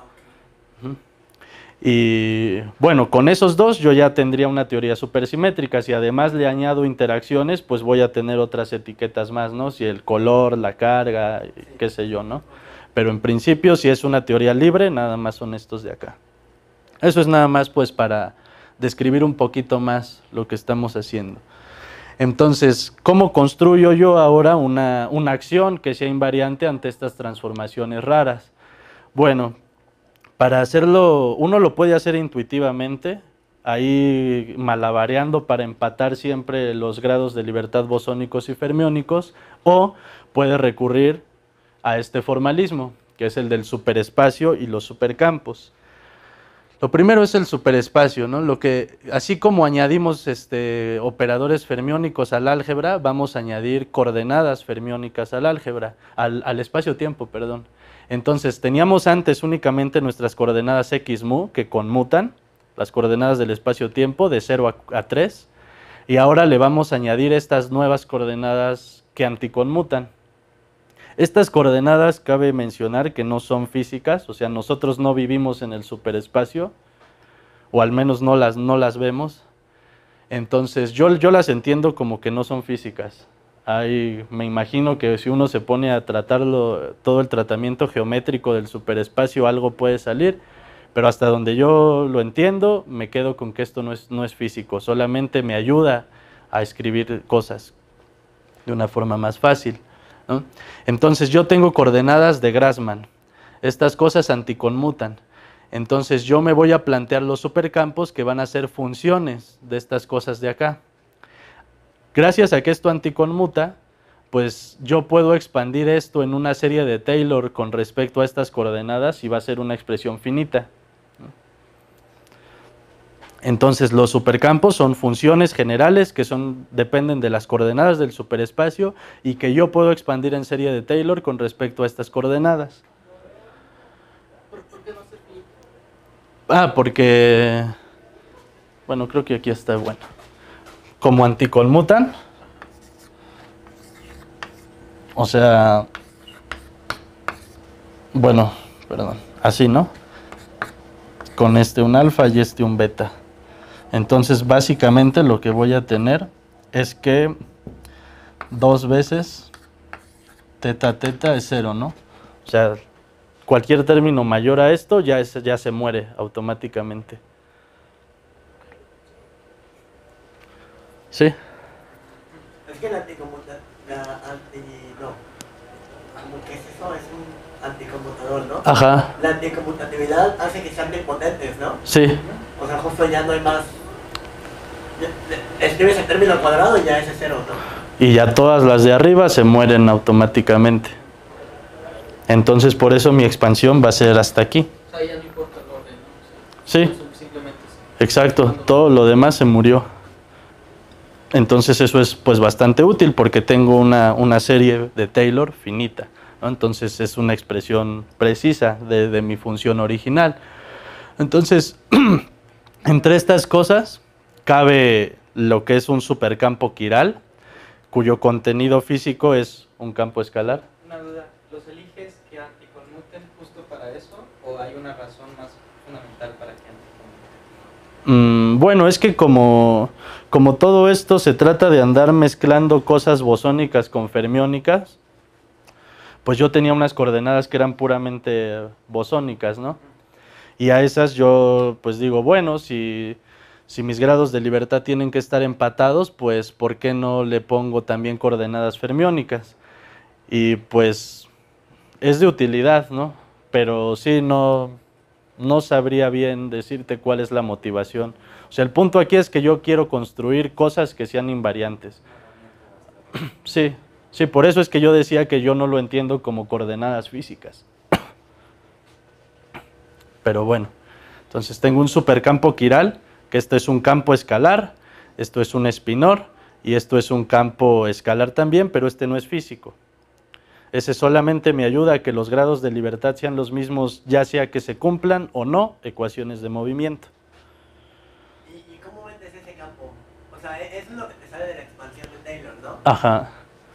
Y bueno, con esos dos yo ya tendría una teoría supersimétrica. Si además le añado interacciones, pues voy a tener otras etiquetas más, ¿no? Si el color, la carga, qué sé yo, ¿no? Pero en principio, si es una teoría libre, nada más son estos de acá. Eso es nada más pues para describir un poquito más lo que estamos haciendo. Entonces, ¿cómo construyo yo ahora una acción que sea invariante ante estas transformaciones raras? Bueno, para hacerlo, uno lo puede hacer intuitivamente, ahí malabareando para empatar siempre los grados de libertad bosónicos y fermiónicos, o puede recurrir a este formalismo, que es el del superespacio y los supercampos. Lo primero es el superespacio, ¿no? Así como añadimos operadores fermiónicos al álgebra, vamos a añadir coordenadas fermiónicas al álgebra, al espacio-tiempo, perdón. Entonces, teníamos antes únicamente nuestras coordenadas x mu, que conmutan, las coordenadas del espacio-tiempo de 0 a 3, y ahora le vamos a añadir estas nuevas coordenadas que anticonmutan. Estas coordenadas cabe mencionar que no son físicas, o sea, nosotros no vivimos en el superespacio, o al menos no las vemos. Entonces yo las entiendo como que no son físicas. Me imagino que si uno se pone a tratarlo, todo el tratamiento geométrico del superespacio, algo puede salir, pero hasta donde yo lo entiendo, me quedo con que esto no es físico, solamente me ayuda a escribir cosas de una forma más fácil, ¿no? Entonces yo tengo coordenadas de Grassmann, estas cosas anticonmutan, entonces yo me voy a plantear los supercampos que van a ser funciones de estas cosas de acá. Gracias a que esto anticonmuta, pues yo puedo expandir esto en una serie de Taylor con respecto a estas coordenadas y va a ser una expresión finita. Entonces los supercampos son funciones generales que dependen de las coordenadas del superespacio y que yo puedo expandir en serie de Taylor con respecto a estas coordenadas. ¿Por qué no ser finito? Porque, bueno, creo que aquí está bueno. Como anticonmutan, o sea, bueno, perdón, así, ¿no? Con este un alfa y este un beta. Entonces, básicamente lo que voy a tener es que 2 veces teta teta es 0, ¿no? O sea, cualquier término mayor a esto ya se muere automáticamente. ¿Sí? Es que la como que es eso, es un anticonmutador, ¿no? Ajá. La anticonmutatividad hace que sean impotentes, ¿no? Sí. O sea, justo ya no hay más. Escribes el término al cuadrado y ya es 0, ¿no? Y ya todas las de arriba se mueren automáticamente. Entonces, por eso mi expansión va a ser hasta aquí. O sea, ya no importa el orden, ¿no? O Sí, sea, simplemente exacto. Todo lo demás se murió. Entonces eso es pues bastante útil porque tengo una serie de Taylor finita, ¿no? Entonces es una expresión precisa de mi función original. Entonces, entre estas cosas cabe lo que es un supercampo quiral, cuyo contenido físico es un campo escalar. una duda. ¿Los eliges que anticonmuten justo para eso o hay una razón más fundamental para que anticonmuten? Bueno, es que como todo esto se trata de andar mezclando cosas bosónicas con fermiónicas, pues yo tenía unas coordenadas que eran puramente bosónicas, ¿no? Y a esas yo pues digo, bueno, si mis grados de libertad tienen que estar empatados, pues ¿por qué no le pongo también coordenadas fermiónicas? Y pues es de utilidad, ¿no? Pero sí, no sabría bien decirte cuál es la motivación. O sea, el punto aquí es que yo quiero construir cosas que sean invariantes. Sí, sí, por eso es que yo decía que yo no lo entiendo como coordenadas físicas. Pero bueno, entonces tengo un supercampo quiral, que esto es un campo escalar, esto es un espinor, y esto es un campo escalar también, pero este no es físico. Ese solamente me ayuda a que los grados de libertad sean los mismos, ya sea que se cumplan o no ecuaciones de movimiento. ¿Y cómo vendes ese campo? O sea, eso es lo que te sale de la expansión de Taylor, ¿no? Ajá.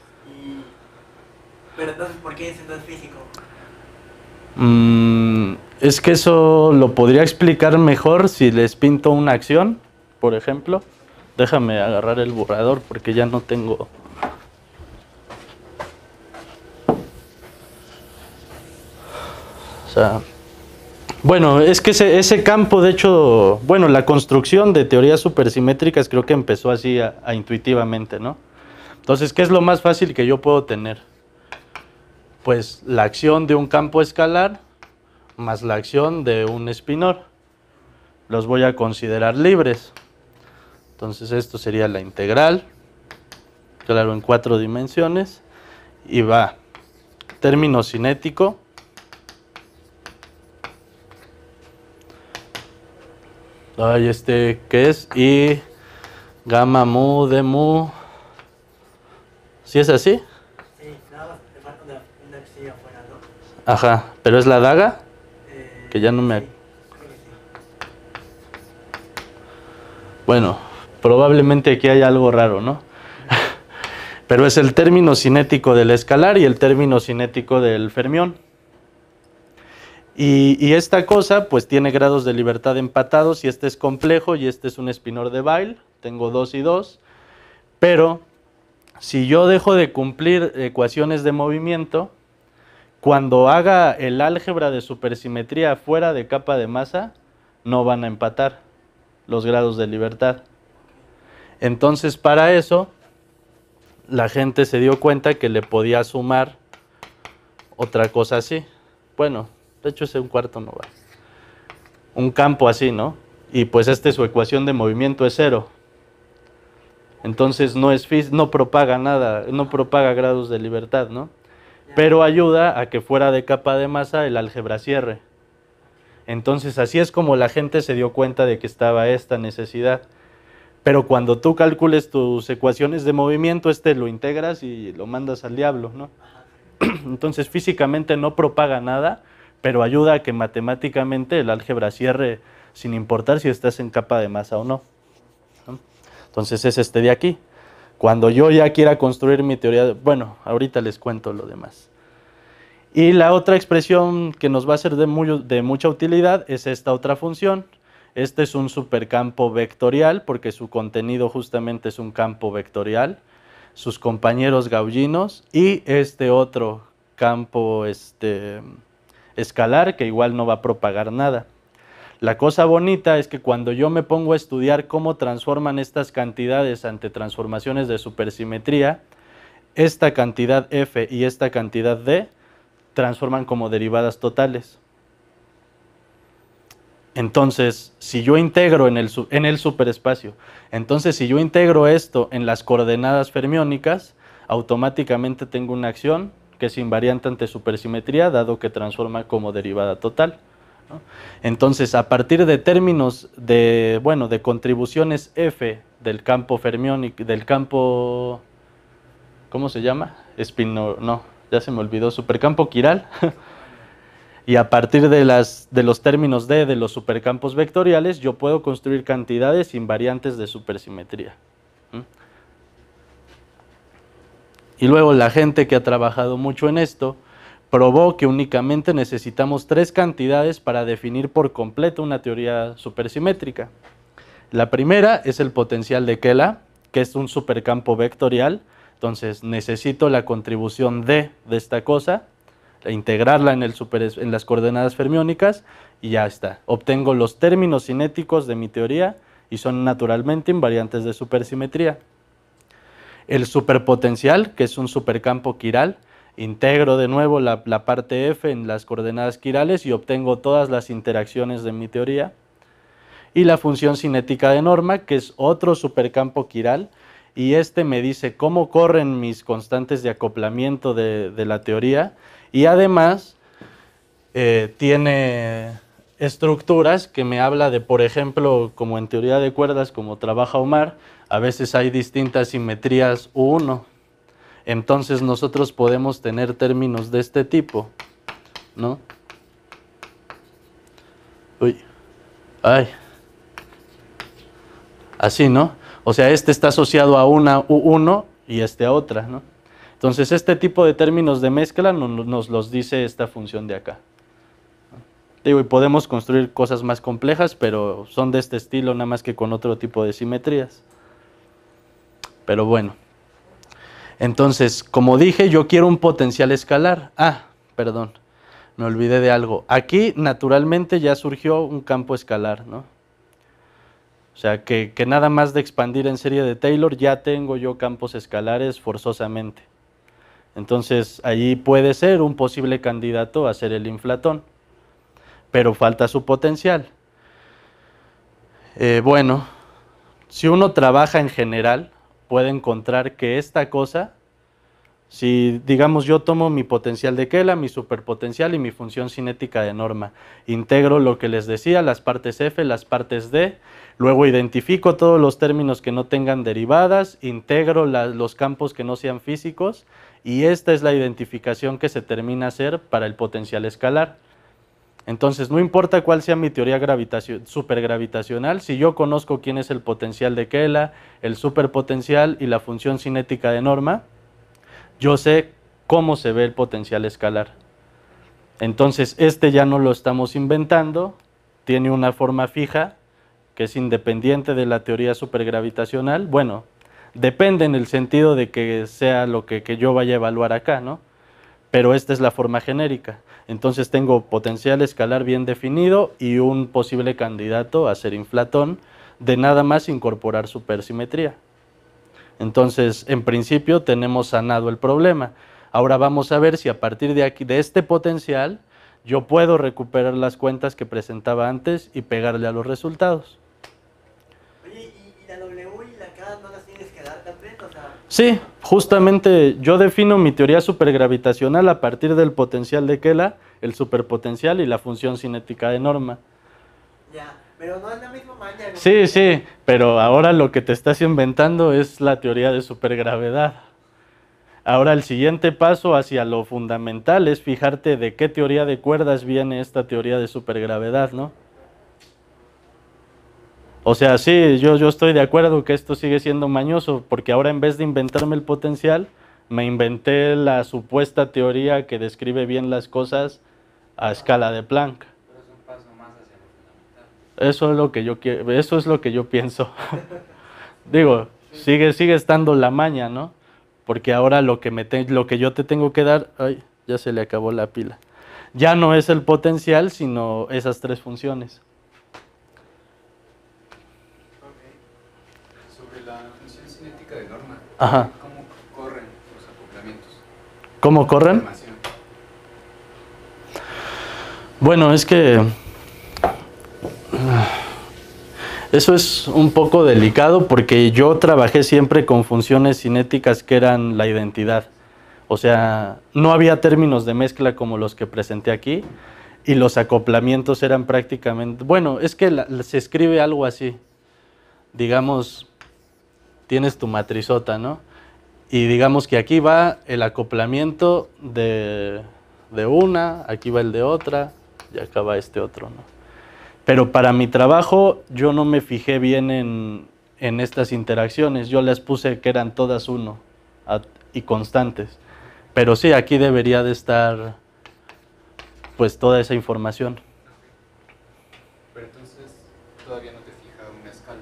Pero entonces, ¿por qué ese no es físico? Es que eso lo podría explicar mejor si les pinto una acción, por ejemplo. Déjame agarrar el borrador porque ya no tengo. O sea, bueno, es que ese campo, de hecho, bueno, la construcción de teorías supersimétricas creo que empezó así intuitivamente, ¿no? Entonces, ¿qué es lo más fácil que yo puedo tener? Pues la acción de un campo escalar más la acción de un espinor. Los voy a considerar libres. Entonces esto sería la integral, claro, en 4 dimensiones, y va término cinético, ay, ¿qué es? Y gamma mu de mu, ¿sí es así? Sí, nada más te falta una axilla afuera, ¿no? Ajá, pero es la daga, que ya no me... Sí, creo que sí. Bueno, probablemente aquí hay algo raro, ¿no? Pero es el término cinético del escalar y el término cinético del fermión. Y esta cosa pues tiene grados de libertad empatados y este es complejo y este es un espinor de Weyl. Tengo 2 y 2. Pero si yo dejo de cumplir ecuaciones de movimiento, cuando haga el álgebra de supersimetría fuera de capa de masa, no van a empatar los grados de libertad. Entonces, para eso, la gente se dio cuenta que le podía sumar otra cosa así. Bueno, de hecho ese un cuarto no va. Un campo así, ¿no? Y pues su ecuación de movimiento es 0. Entonces no propaga nada, no propaga grados de libertad, ¿no? Pero ayuda a que fuera de capa de masa el álgebra cierre. Entonces así es como la gente se dio cuenta de que estaba esta necesidad. Pero cuando tú calcules tus ecuaciones de movimiento, lo integras y lo mandas al diablo, ¿no? Entonces físicamente no propaga nada, pero ayuda a que matemáticamente el álgebra cierre sin importar si estás en capa de masa o no. Entonces es este de aquí. Cuando yo ya quiera construir mi teoría, bueno, ahorita les cuento lo demás. Y la otra expresión que nos va a ser de mucha utilidad es esta otra función. Este es un supercampo vectorial porque su contenido justamente es un campo vectorial, sus compañeros gaussianos y este otro campo escalar que igual no va a propagar nada. La cosa bonita es que cuando yo me pongo a estudiar cómo transforman estas cantidades ante transformaciones de supersimetría, esta cantidad f y esta cantidad d transforman como derivadas totales. Entonces, si yo integro en el superespacio, entonces si yo integro esto en las coordenadas fermiónicas, automáticamente tengo una acción que es invariante ante supersimetría, dado que transforma como derivada total, ¿no? Entonces, a partir de términos de contribuciones f del campo fermiónico, del campo, ¿cómo se llama? No, ya se me olvidó, supercampo quiral. Y a partir de los términos D de los supercampos vectoriales, yo puedo construir cantidades invariantes de supersimetría. Y luego la gente que ha trabajado mucho en esto probó que únicamente necesitamos 3 cantidades para definir por completo una teoría supersimétrica. La primera es el potencial de Kela, que es un supercampo vectorial. Entonces necesito la contribución D de esta cosa, integrarla en las coordenadas fermiónicas y ya está. Obtengo los términos cinéticos de mi teoría y son naturalmente invariantes de supersimetría. El superpotencial, que es un supercampo quiral, integro de nuevo la parte f en las coordenadas quirales y obtengo todas las interacciones de mi teoría. Y la función cinética de norma, que es otro supercampo quiral, y este me dice cómo corren mis constantes de acoplamiento de la teoría. Y además tiene estructuras que me habla de, por ejemplo, como en teoría de cuerdas, como trabaja Omar, a veces hay distintas simetrías U1. Entonces nosotros podemos tener términos de este tipo, ¿no? Uy, ay. Así, ¿no? O sea, este está asociado a una U1 y este a otra, ¿no? Entonces, este tipo de términos de mezcla nos los dice esta función de acá. Digo, y podemos construir cosas más complejas, pero son de este estilo, nada más que con otro tipo de simetrías. Pero bueno. Entonces, como dije, yo quiero un potencial escalar. Ah, perdón, me olvidé de algo. Aquí, naturalmente, ya surgió un campo escalar, ¿no? O sea, que nada más de expandir en serie de Taylor, ya tengo yo campos escalares forzosamente. Entonces, allí puede ser un posible candidato a ser el inflatón, pero falta su potencial. Bueno, si uno trabaja en general, puede encontrar que esta cosa, si digamos yo tomo mi potencial de Kela, mi superpotencial y mi función cinética de norma, integro lo que les decía, las partes F, las partes D, luego identifico todos los términos que no tengan derivadas, integro los campos que no sean físicos, y esta es la identificación que se termina a hacer para el potencial escalar. Entonces, no importa cuál sea mi teoría supergravitacional, si yo conozco quién es el potencial de Kela, el superpotencial y la función cinética de norma, yo sé cómo se ve el potencial escalar. Entonces, este ya no lo estamos inventando, tiene una forma fija que es independiente de la teoría supergravitacional. Bueno, depende en el sentido de que sea lo que yo vaya a evaluar acá, ¿no? Pero esta es la forma genérica. Entonces tengo potencial escalar bien definido y un posible candidato a ser inflatón de nada más incorporar supersimetría. Entonces, en principio tenemos sanado el problema. Ahora vamos a ver si a partir de aquí, de este potencial, yo puedo recuperar las cuentas que presentaba antes y pegarle a los resultados. Oye, ¿y la W y la K no las tienes que dar también? O sea... Sí, justamente yo defino mi teoría supergravitacional a partir del potencial de Kela, el superpotencial y la función cinética de norma. Ya, pero no es la misma maña, ¿no? Sí, sí, pero ahora lo que te estás inventando es la teoría de supergravedad. Ahora el siguiente paso hacia lo fundamental es fijarte de qué teoría de cuerdas viene esta teoría de supergravedad, ¿no? O sea, sí, yo estoy de acuerdo que esto sigue siendo mañoso, porque ahora en vez de inventarme el potencial, me inventé la supuesta teoría que describe bien las cosas a escala de Planck. Pero es un paso más hacia lo fundamental. Eso es lo que yo pienso. Digo, sigue estando la maña, ¿no? Porque ahora lo que yo te tengo que dar, ay, ya se le acabó la pila. Ya no es el potencial, sino esas tres funciones. Sobre la función cinética de norma, Ajá. ¿cómo corren los acoplamientos? ¿Cómo corren? Información. Bueno, es que eso es un poco delicado porque yo trabajé siempre con funciones cinéticas que eran la identidad. O sea, no había términos de mezcla como los que presenté aquí y los acoplamientos eran prácticamente... Bueno, es que se escribe algo así. Digamos, tienes tu matrizota, ¿no? Y digamos que aquí va el acoplamiento de una, aquí va el de otra y acá va este otro, ¿no? Pero para mi trabajo yo no me fijé bien en estas interacciones. Yo les puse que eran todas uno y constantes. Pero sí, aquí debería de estar pues toda esa información. Pero entonces todavía no te fija una escala.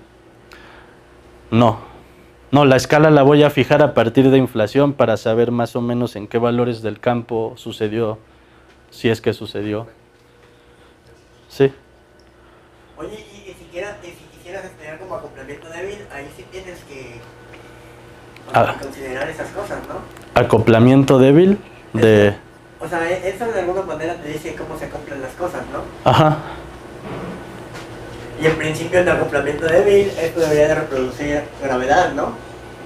No, la escala la voy a fijar a partir de inflación para saber más o menos en qué valores del campo sucedió, si es que sucedió. Sí. Oye, y si quisieras estudiar como acoplamiento débil, ahí sí tienes que considerar esas cosas, ¿no? Acoplamiento débil de... O sea, eso de alguna manera te dice cómo se acoplan las cosas, ¿no? Ajá. Y en principio el acoplamiento débil, esto debería de reproducir gravedad, ¿no?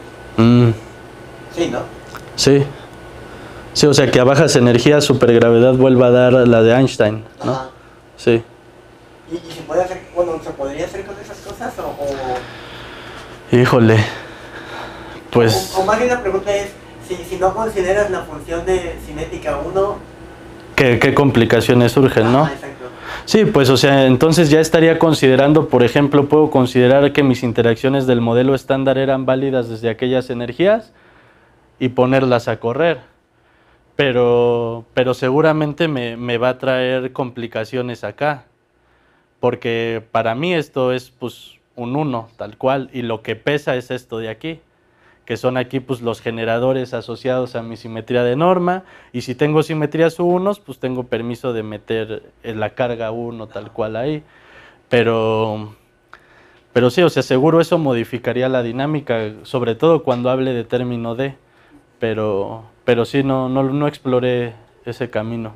Sí, ¿no? Sí. Sí, o sea que a bajas energías supergravedad vuelva a dar la de Einstein, ¿no? Ajá. Sí. ¿Y se puede hacer, bueno, se podría hacer con esas cosas Híjole, pues... O más bien la pregunta es, si no consideras la función de cinética 1... ¿Qué complicaciones surgen, no? Exacto. Sí, pues o sea, entonces ya estaría considerando, por ejemplo, puedo considerar que mis interacciones del modelo estándar eran válidas desde aquellas energías y ponerlas a correr. Pero seguramente me va a traer complicaciones acá. Porque para mí esto es pues un 1 tal cual y lo que pesa es esto de aquí, que son aquí pues los generadores asociados a mi simetría de norma y si tengo simetrías U1 pues tengo permiso de meter la carga 1 tal cual ahí, pero sí, o sea, seguro eso modificaría la dinámica, sobre todo cuando hable de término D, pero sí no exploré ese camino.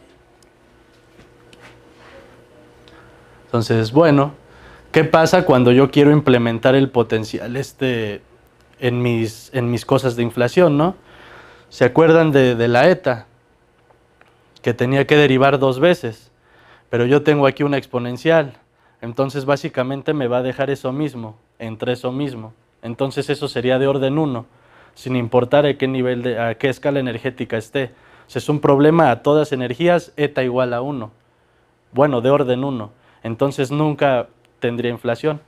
Entonces, bueno, ¿qué pasa cuando yo quiero implementar el potencial en mis cosas de inflación, ¿no? ¿Se acuerdan de la eta? Que tenía que derivar 2 veces, pero yo tengo aquí una exponencial, entonces básicamente me va a dejar eso mismo, entre eso mismo. Entonces eso sería de orden 1, sin importar a qué nivel, a qué escala energética esté. O sea, es un problema a todas energías, eta igual a 1. Bueno, de orden 1. Entonces nunca tendría inflación.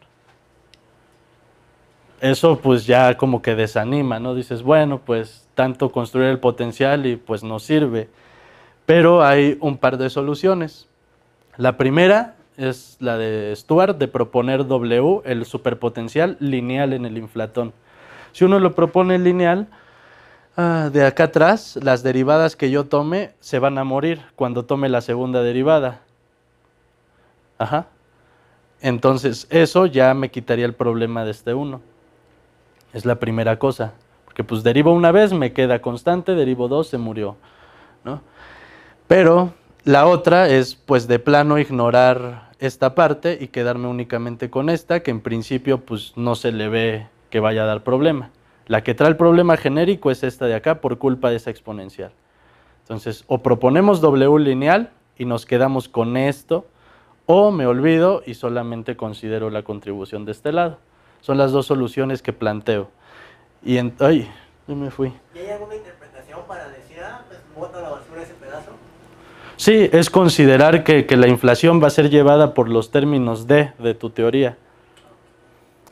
Eso pues ya como que desanima, ¿no? Dices, bueno, pues tanto construir el potencial y pues no sirve. Pero hay un par de soluciones. La primera es la de Stuart, de proponer W, el superpotencial lineal en el inflatón. Si uno lo propone lineal, de acá atrás, las derivadas que yo tome se van a morir cuando tome la segunda derivada. Ajá. Entonces, eso ya me quitaría el problema de este 1. Es la primera cosa. Porque pues derivo una vez, me queda constante, derivo 2, se murió, ¿no? Pero la otra es pues de plano ignorar esta parte y quedarme únicamente con esta, que en principio pues no se le ve que vaya a dar problema. La que trae el problema genérico es esta de acá por culpa de esa exponencial. Entonces, o proponemos W lineal y nos quedamos con esto, o me olvido y solamente considero la contribución de este lado. Son las dos soluciones que planteo. Y ¡ay! Ya me fui. ¿Y hay alguna interpretación para decir, pues bota a la basura ese pedazo? Sí, es considerar que la inflación va a ser llevada por los términos D de tu teoría.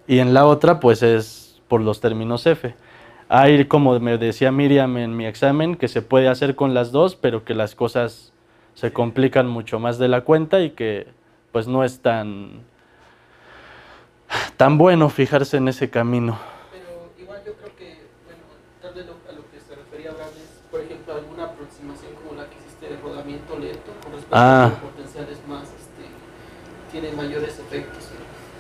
y en la otra pues es por los términos F. Hay, como me decía Miriam en mi examen, que se puede hacer con las dos, pero que las cosas se complican mucho más de la cuenta y que pues no es tan bueno fijarse en ese camino. Pero igual yo creo que, bueno, tal vez a lo que se refería Abraham es, por ejemplo, alguna aproximación como la que hiciste de rodamiento lento con respecto a los potenciales más, tiene mayores efectos.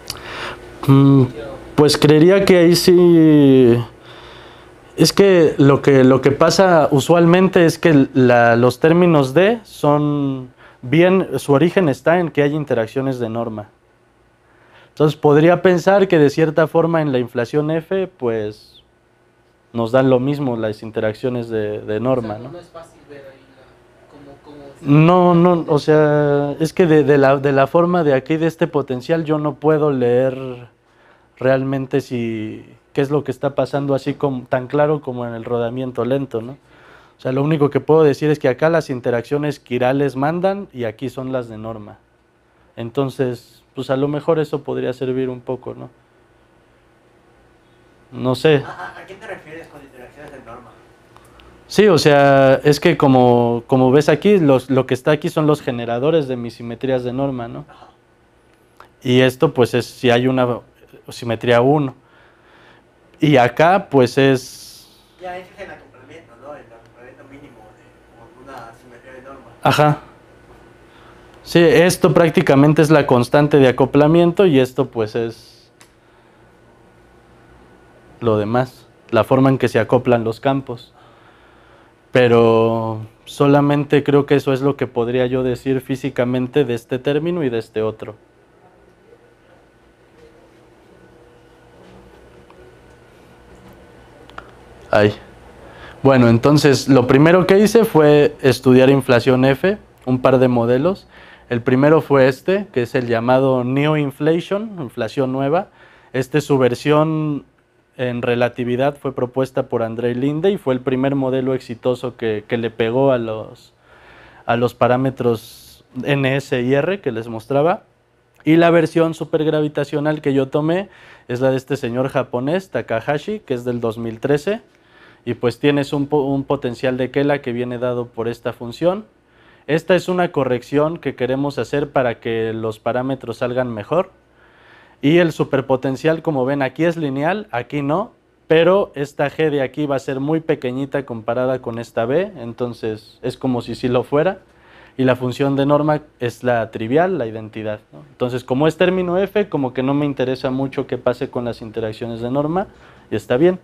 Pues creería que ahí sí. Es que lo que pasa usualmente es que los términos D son bien, su origen está en que hay interacciones de norma. Entonces podría pensar que de cierta forma en la inflación F, pues nos dan lo mismo las interacciones de norma, O sea, ¿no? no es fácil ver ahí cómo No, o sea, es que de la forma de aquí, de este potencial, yo no puedo leer realmente qué es lo que está pasando así tan claro como en el rodamiento lento, ¿no? O sea, lo único que puedo decir es que acá las interacciones quirales mandan y aquí son las de norma. Entonces, pues a lo mejor eso podría servir un poco, ¿no? No sé. ¿A qué te refieres con interacciones de norma? Sí, o sea, es que como ves aquí, lo que está aquí son los generadores de mis simetrías de norma, ¿no? Y esto pues es si hay una simetría 1. Y acá pues es... Ya ese es el acoplamiento, ¿no? El acoplamiento mínimo de una simetría de norma. Ajá. Sí, esto prácticamente es la constante de acoplamiento y esto pues es lo demás, la forma en que se acoplan los campos. Pero solamente creo que eso es lo que podría yo decir físicamente de este término y de este otro. Ahí. Bueno, entonces lo primero que hice fue estudiar inflación F, un par de modelos. El primero fue este, que es el llamado New Inflation, inflación nueva. Su versión en relatividad fue propuesta por Andrei Linde y fue el primer modelo exitoso que le pegó a los parámetros NS y R que les mostraba. Y la versión supergravitacional que yo tomé es la de este señor japonés, Takahashi, que es del 2013. Y pues tienes un potencial de Kela que viene dado por esta función. Esta es una corrección que queremos hacer para que los parámetros salgan mejor. Y el superpotencial, como ven, aquí es lineal, aquí no, pero esta G de aquí va a ser muy pequeñita comparada con esta B, entonces es como si sí lo fuera. Y la función de norma es la trivial, la identidad, ¿no? Entonces, como es término F, como que no me interesa mucho qué pase con las interacciones de norma, y está bien.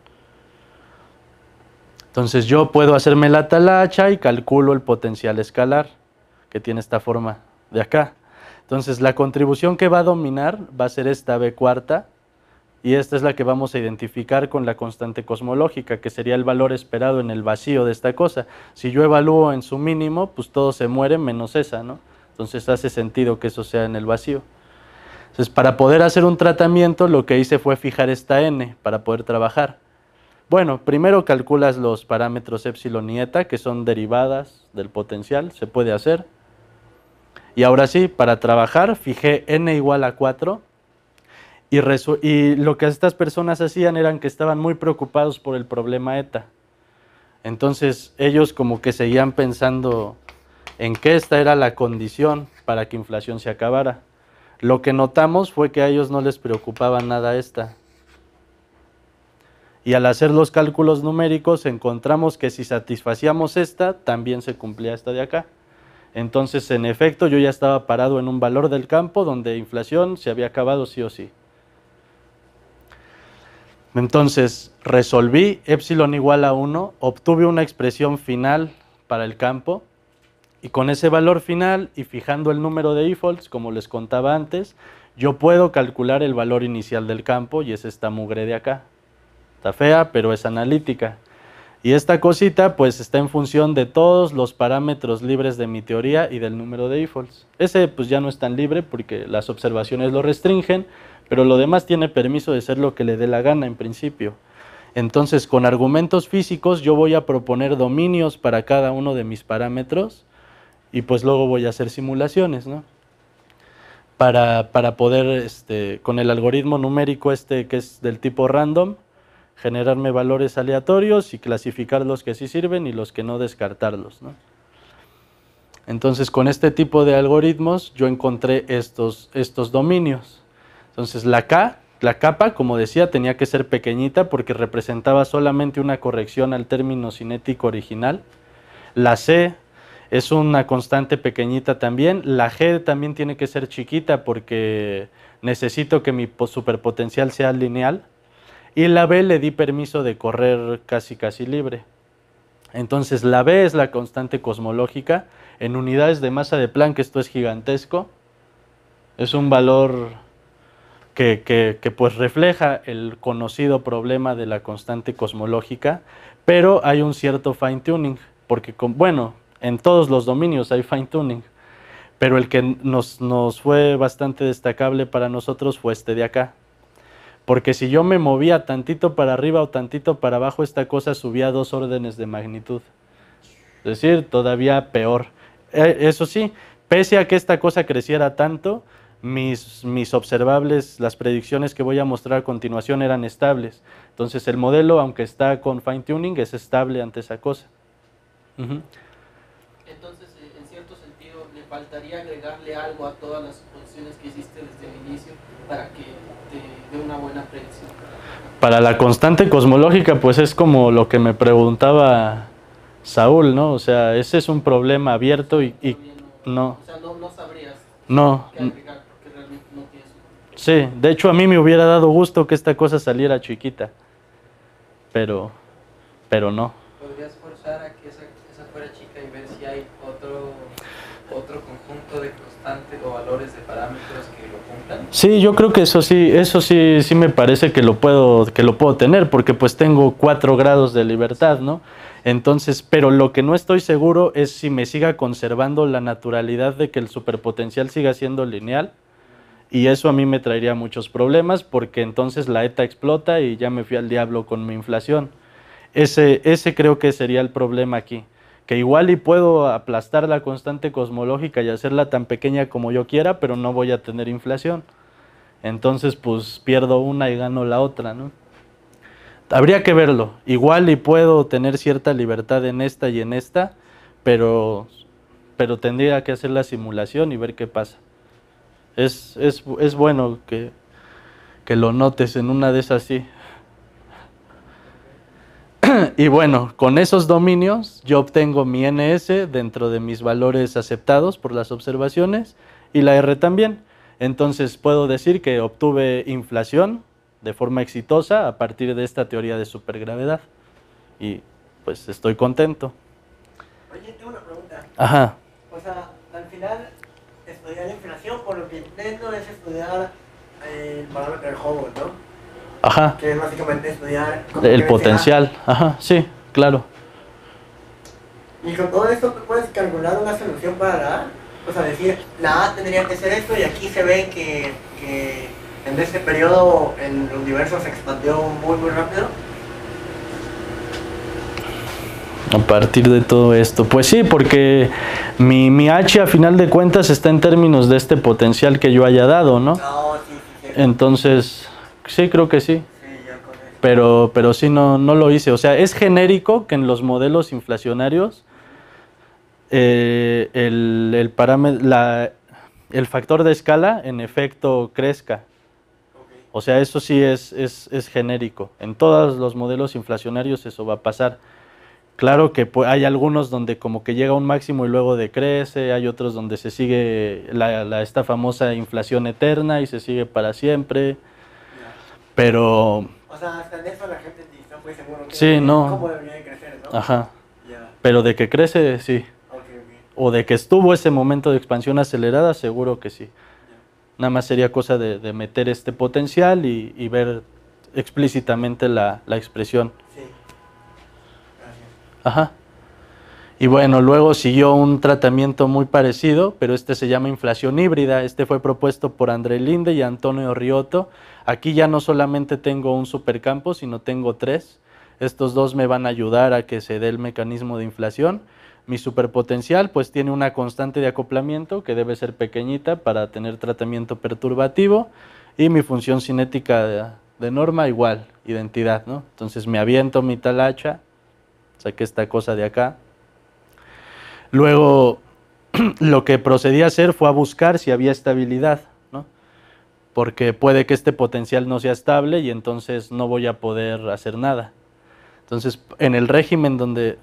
Entonces yo puedo hacerme la talacha y calculo el potencial escalar, que tiene esta forma de acá. Entonces la contribución que va a dominar va a ser esta B cuarta, y esta es la que vamos a identificar con la constante cosmológica, que sería el valor esperado en el vacío de esta cosa. Si yo evalúo en su mínimo, pues todo se muere menos esa, ¿no? Entonces hace sentido que eso sea en el vacío. Entonces para poder hacer un tratamiento, lo que hice fue fijar esta N para poder trabajar. Bueno, primero calculas los parámetros epsilon y eta, que son derivadas del potencial, se puede hacer. Y ahora sí, para trabajar, fijé n igual a 4. Y lo que estas personas hacían eran que estaban muy preocupados por el problema eta. Entonces ellos como que seguían pensando en que esta era la condición para que inflación se acabara. Lo que notamos fue que a ellos no les preocupaba nada esta. Y al hacer los cálculos numéricos encontramos que si satisfacíamos esta, también se cumplía esta de acá. Entonces, en efecto, yo ya estaba parado en un valor del campo donde inflación se había acabado sí o sí. Entonces, resolví epsilon igual a 1, obtuve una expresión final para el campo, y con ese valor final y fijando el número de defaults, como les contaba antes, yo puedo calcular el valor inicial del campo, y es esta mugre de acá. Está fea, pero es analítica. Y esta cosita pues está en función de todos los parámetros libres de mi teoría y del número de defaults. Ese pues ya no es tan libre porque las observaciones lo restringen, pero lo demás tiene permiso de ser lo que le dé la gana en principio. Entonces, con argumentos físicos yo voy a proponer dominios para cada uno de mis parámetros y pues luego voy a hacer simulaciones, ¿no? para poder, con el algoritmo numérico que es del tipo random, generarme valores aleatorios y clasificar los que sí sirven y los que no, descartarlos, ¿no? Entonces, con este tipo de algoritmos yo encontré estos dominios. Entonces, la capa, como decía, tenía que ser pequeñita porque representaba solamente una corrección al término cinético original. La C es una constante pequeñita también. La G también tiene que ser chiquita porque necesito que mi superpotencial sea lineal. Y la B le di permiso de correr casi libre. Entonces, la B es la constante cosmológica. En unidades de masa de Planck esto es gigantesco. Es un valor que pues refleja el conocido problema de la constante cosmológica, pero hay un cierto fine tuning, porque bueno, en todos los dominios hay fine tuning, pero el que nos fue bastante destacable para nosotros fue este de acá. Porque si yo me movía tantito para arriba o tantito para abajo, esta cosa subía 2 órdenes de magnitud. Es decir, todavía peor. Eso sí, pese a que esta cosa creciera tanto, mis observables, las predicciones que voy a mostrar a continuación eran estables. Entonces el modelo, aunque está con fine tuning, es estable ante esa cosa. Entonces, en cierto sentido, le faltaría agregarle algo a todas las suposiciones que hiciste desde el inicio para que te dé una buena predicción. Para la constante cosmológica, pues es como lo que me preguntaba Saúl, ¿no? O sea, ese es un problema abierto y no. O sea, no sabrías No. qué agregar porque realmente no tienes. Sí, de hecho a mí me hubiera dado gusto que esta cosa saliera chiquita, pero no. ¿Podrías forzar a que esa fuera chica y ver si hay otro conjunto de constantes o valores de parámetros que lo cumplan? Sí, yo creo que eso sí me parece que lo puedo tener, porque pues tengo 4 grados de libertad, ¿no? Entonces, pero lo que no estoy seguro es si me siga conservando la naturalidad de que el superpotencial siga siendo lineal, y eso a mí me traería muchos problemas, porque entonces la ETA explota y ya me fui al diablo con mi inflación. Ese creo que sería el problema aquí, que igual y puedo aplastar la constante cosmológica y hacerla tan pequeña como yo quiera, pero no voy a tener inflación. Entonces, pues pierdo una y gano la otra, ¿no? Habría que verlo. Igual y puedo tener cierta libertad en esta y en esta, pero tendría que hacer la simulación y ver qué pasa. Es bueno que lo notes en una de esas, sí. Y bueno, con esos dominios yo obtengo mi NS dentro de mis valores aceptados por las observaciones y la R también. Entonces puedo decir que obtuve inflación de forma exitosa a partir de esta teoría de supergravedad. Y pues estoy contento. Oye, tengo una pregunta. Ajá. O sea, al final, estudiar inflación, por lo que intento es estudiar el parámetro de Hubble, ¿no? Ajá. Que es básicamente estudiar El potencial. Ajá, sí, claro. Y con todo esto tú puedes calcular una solución para la A. O sea, decir, la A tendría que ser esto y aquí se ve que en este periodo el universo se expandió muy rápido. A partir de todo esto, pues sí, porque mi H a final de cuentas está en términos de este potencial que yo haya dado, ¿no? No, sí. Entonces, sí, creo que sí. Sí, ya con eso. Pero sí no lo hice. O sea, es genérico que en los modelos inflacionarios el factor de escala en efecto crezca. O sea, eso sí es genérico. En todos los modelos inflacionarios eso va a pasar. Claro que hay algunos donde como que llega a un máximo y luego decrece, hay otros donde se sigue esta famosa inflación eterna y se sigue para siempre, pero... O sea, hasta en eso la gente está muy seguro que sí, no. cómo debería de crecer, ¿no? Ajá. Ya. Pero de que crece, sí. Ok. O de que estuvo ese momento de expansión acelerada, seguro que sí. Nada más sería cosa de meter este potencial y ver explícitamente la expresión. Sí. Gracias. Ajá. Y bueno, luego siguió un tratamiento muy parecido, pero este se llama inflación híbrida. Este fue propuesto por André Linde y Antonio Riotto. Aquí ya no solamente tengo un supercampo, sino tengo 3. Estos 2 me van a ayudar a que se dé el mecanismo de inflación. Mi superpotencial pues tiene una constante de acoplamiento que debe ser pequeñita para tener tratamiento perturbativo, y mi función cinética de norma igual, identidad, ¿no? Entonces me aviento mi talacha, saqué esta cosa de acá. Luego lo que procedí a hacer fue a buscar si había estabilidad, ¿no? Porque puede que este potencial no sea estable y entonces no voy a poder hacer nada. Entonces en el régimen donde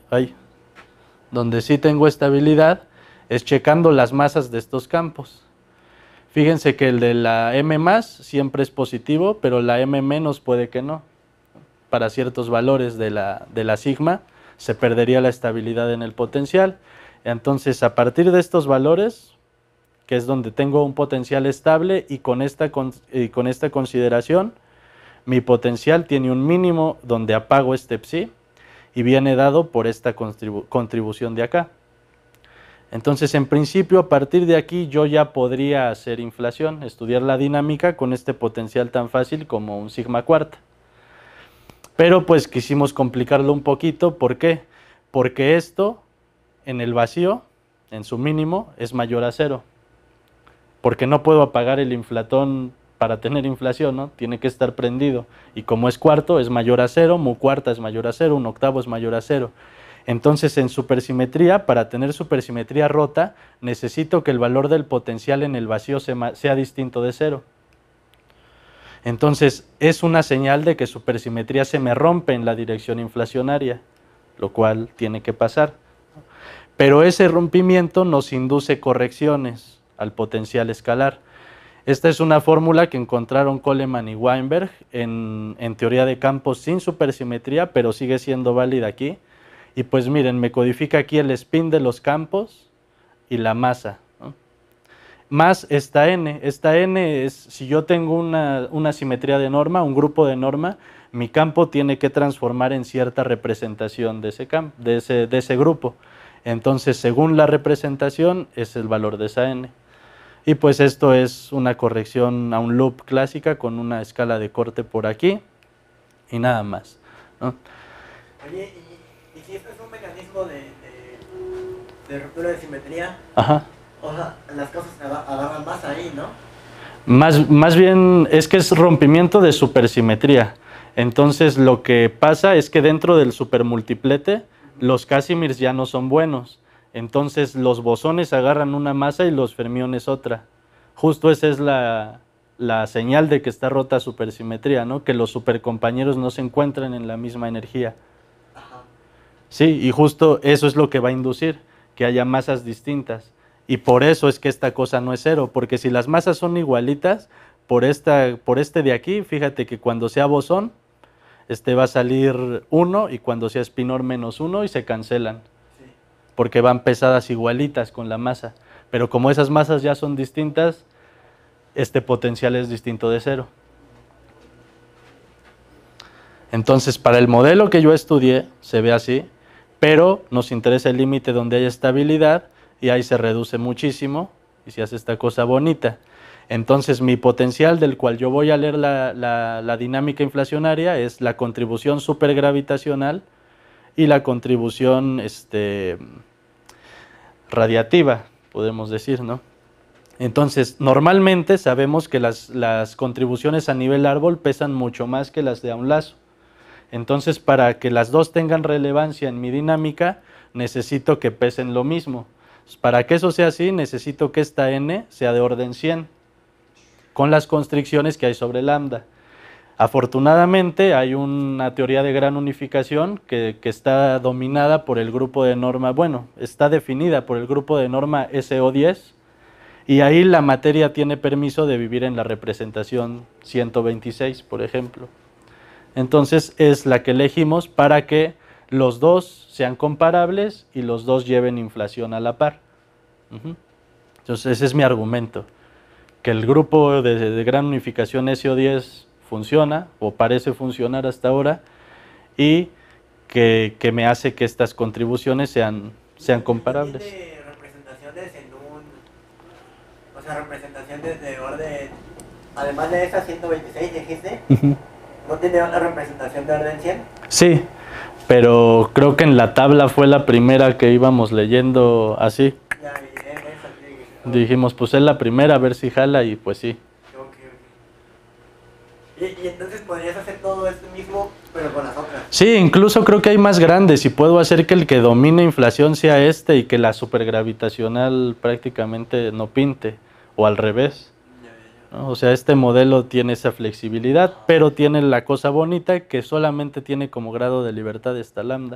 sí tengo estabilidad es checando las masas de estos campos. Fíjense que el de la M+ siempre es positivo, pero la M- puede que no. Para ciertos valores de la sigma se perdería la estabilidad en el potencial. Entonces, a partir de estos valores, que es donde tengo un potencial estable, y con esta consideración, mi potencial tiene un mínimo donde apago este psi, y viene dado por esta contribución de acá. Entonces, en principio, a partir de aquí, yo ya podría hacer inflación, estudiar la dinámica con este potencial tan fácil como un sigma cuarta. Pero pues quisimos complicarlo un poquito. ¿Por qué? Porque esto en el vacío, en su mínimo, es mayor a 0. Porque no puedo apagar el inflatón para tener inflación, ¿no? Tiene que estar prendido. Y como es cuarto, es mayor a 0, mu cuarta es mayor a 0, un octavo es mayor a 0. Entonces, en supersimetría, para tener supersimetría rota, necesito que el valor del potencial en el vacío sea distinto de 0. Entonces, es una señal de que supersimetría se me rompe en la dirección inflacionaria, lo cual tiene que pasar. Pero ese rompimiento nos induce correcciones al potencial escalar. Esta es una fórmula que encontraron Coleman y Weinberg en teoría de campos sin supersimetría, pero sigue siendo válida aquí. Y pues miren, me codifica aquí el spin de los campos y la masa, ¿no? Más esta n. Esta n es, si yo tengo una simetría de norma, un grupo de norma, mi campo tiene que transformar en cierta representación de ese grupo. Entonces, según la representación, es el valor de esa n. Y pues esto es una corrección a un loop clásica con una escala de corte por aquí y nada más, ¿no? Oye, ¿y si esto es un mecanismo de ruptura de simetría? Ajá. O sea, las cosas se agarran más ahí, ¿no? Más bien es que es rompimiento de supersimetría. Entonces lo que pasa es que dentro del supermultiplete los Casimirs ya no son buenos. Entonces los bosones agarran una masa y los fermiones otra. Justo esa es la señal de que está rota supersimetría, ¿no? Que los supercompañeros no se encuentran en la misma energía. Ajá. Sí, y justo eso es lo que va a inducir, que haya masas distintas. Y por eso es que esta cosa no es 0, porque si las masas son igualitas, por este de aquí, fíjate que cuando sea bosón, este va a salir 1, y cuando sea spinor -1 y se cancelan. Sí. Porque van pesadas igualitas con la masa. Pero como esas masas ya son distintas, este potencial es distinto de 0. Entonces, para el modelo que yo estudié, se ve así, pero nos interesa el límite donde hay estabilidad, y ahí se reduce muchísimo, y se hace esta cosa bonita. Entonces, mi potencial del cual yo voy a leer la dinámica inflacionaria es la contribución supergravitacional y la contribución radiativa, podemos decir, ¿no? Entonces, normalmente sabemos que las contribuciones a nivel árbol pesan mucho más que las de a un lazo. Entonces, para que las dos tengan relevancia en mi dinámica, necesito que pesen lo mismo. Para que eso sea así, necesito que esta n sea de orden 100, con las constricciones que hay sobre lambda. Afortunadamente, hay una teoría de gran unificación que está dominada por el grupo de norma, bueno, está definida por el grupo de norma SO10, y ahí la materia tiene permiso de vivir en la representación 126, por ejemplo. Entonces, es la que elegimos para que los dos sean comparables y los dos lleven inflación a la par. Entonces, ese es mi argumento, que el grupo de gran unificación SO10 funciona, o parece funcionar hasta ahora, y que me hace que estas contribuciones sean comparables. ¿Tiene representaciones o sea, representaciones de orden, además de esa 126 dijiste? ¿No tiene una representación de orden 100? Sí, pero creo que en la tabla fue la primera que íbamos leyendo así. Ya, y esa que... Dijimos, pues es la primera, a ver si jala, y pues sí. Ok, ok. Y entonces podrías hacer todo esto mismo, pero con las otras. Sí, incluso creo que hay más grandes y puedo hacer que el que domine inflación sea este y que la supergravitacional prácticamente no pinte, o al revés, ¿no? O sea, este modelo tiene esa flexibilidad, pero tiene la cosa bonita que solamente tiene como grado de libertad esta lambda.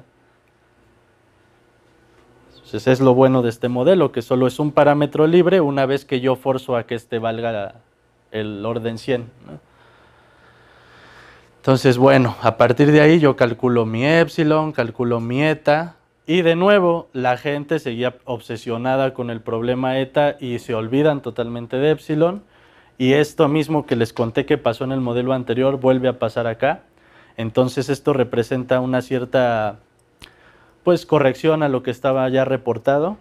Entonces es lo bueno de este modelo, que solo es un parámetro libre una vez que yo forzo a que este valga el orden 100, ¿no? Entonces, bueno, a partir de ahí yo calculo mi epsilon, calculo mi eta, y de nuevo la gente seguía obsesionada con el problema eta y se olvidan totalmente de epsilon, y esto mismo que les conté que pasó en el modelo anterior vuelve a pasar acá. Entonces esto representa una cierta, pues, corrección a lo que estaba ya reportado,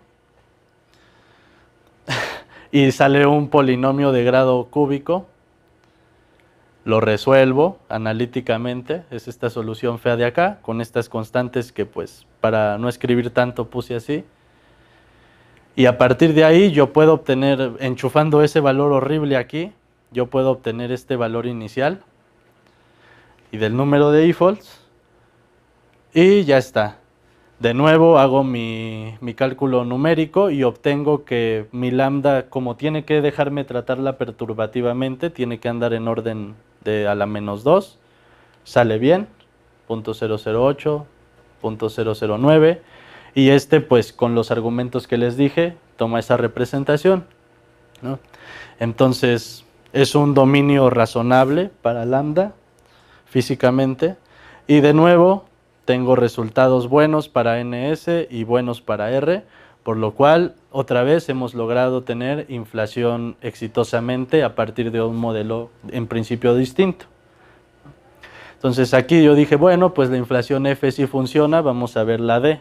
y sale un polinomio de grado cúbico. Lo resuelvo analíticamente, es esta solución fea de acá, con estas constantes que pues para no escribir tanto puse así. Y a partir de ahí yo puedo obtener, enchufando ese valor horrible aquí, yo puedo obtener este valor inicial y del número de defaults, y ya está. De nuevo hago mi cálculo numérico y obtengo que mi lambda, como tiene que dejarme tratarla perturbativamente, tiene que andar en orden de a la menos 2, sale bien, 0.008, 0.009, y este pues con los argumentos que les dije, toma esa representación, ¿no? Entonces es un dominio razonable para lambda físicamente, y de nuevo tengo resultados buenos para NS y buenos para R, por lo cual otra vez hemos logrado tener inflación exitosamente a partir de un modelo en principio distinto. Entonces aquí yo dije, bueno, pues la inflación F sí funciona, vamos a ver la D.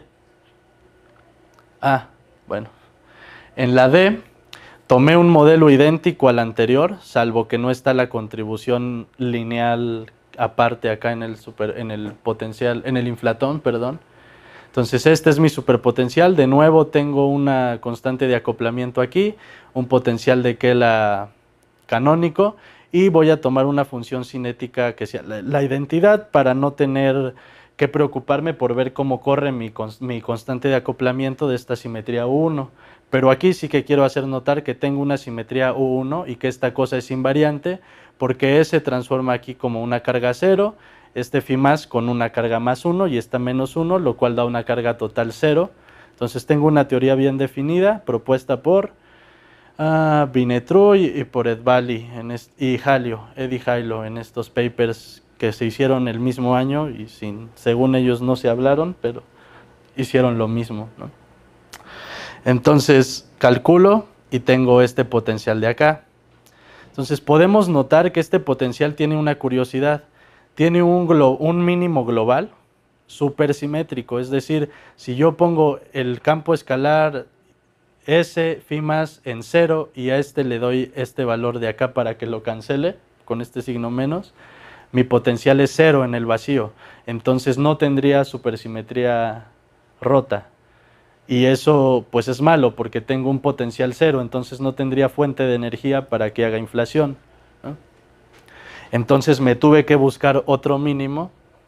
Bueno, en la D tomé un modelo idéntico al anterior, salvo que no está la contribución lineal aparte acá en el potencial, en el inflatón, perdón. Entonces este es mi superpotencial. De nuevo tengo una constante de acoplamiento aquí, un potencial de Kela canónico, y voy a tomar una función cinética que sea la identidad para no tener que preocuparme por ver cómo corre mi constante de acoplamiento de esta simetría U1. Pero aquí sí que quiero hacer notar que tengo una simetría U1 y que esta cosa es invariante, porque S transforma aquí como una carga 0, este phi más con una carga más 1 y esta menos 1, lo cual da una carga total 0. Entonces tengo una teoría bien definida, propuesta por Binetruy y por Edvalli y Eddie Hailo en estos papers que se hicieron el mismo año y según ellos no se hablaron, pero hicieron lo mismo, ¿no? Entonces calculo y tengo este potencial de acá. Entonces podemos notar que este potencial tiene una curiosidad, tiene un mínimo global supersimétrico, es decir, si yo pongo el campo escalar S phi más en 0 y a este le doy este valor de acá para que lo cancele con este signo menos, mi potencial es 0 en el vacío, entonces no tendría supersimetría rota. Y eso pues es malo porque tengo un potencial 0, entonces no tendría fuente de energía para que haga inflación, ¿no? Entonces me tuve que buscar otro mínimo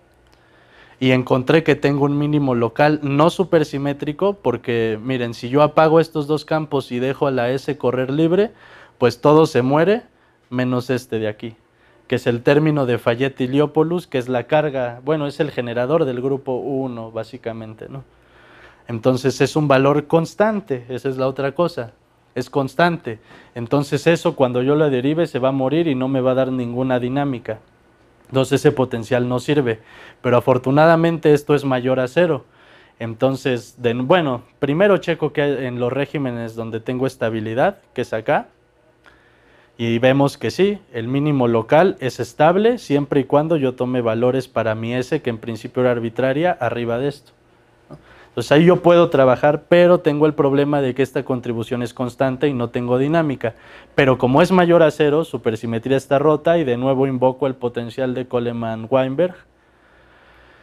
y encontré que tengo un mínimo local no supersimétrico porque miren, si yo apago estos dos campos y dejo a la S correr libre, pues todo se muere menos este de aquí, que es el término de Fayette-Iliopoulos, que es la carga, bueno, es el generador del grupo U1 básicamente, ¿no? Entonces es un valor constante, esa es la otra cosa, es constante. Entonces eso cuando yo lo derive se va a morir y no me va a dar ninguna dinámica. Entonces ese potencial no sirve, pero afortunadamente esto es mayor a 0. Entonces, bueno, primero checo que en los regímenes donde tengo estabilidad, que es acá, y vemos que sí, el mínimo local es estable siempre y cuando yo tome valores para mi S, que en principio era arbitraria, arriba de esto. Entonces ahí yo puedo trabajar, pero tengo el problema de que esta contribución es constante y no tengo dinámica. Pero como es mayor a 0, supersimetría está rota y de nuevo invoco el potencial de Coleman-Weinberg,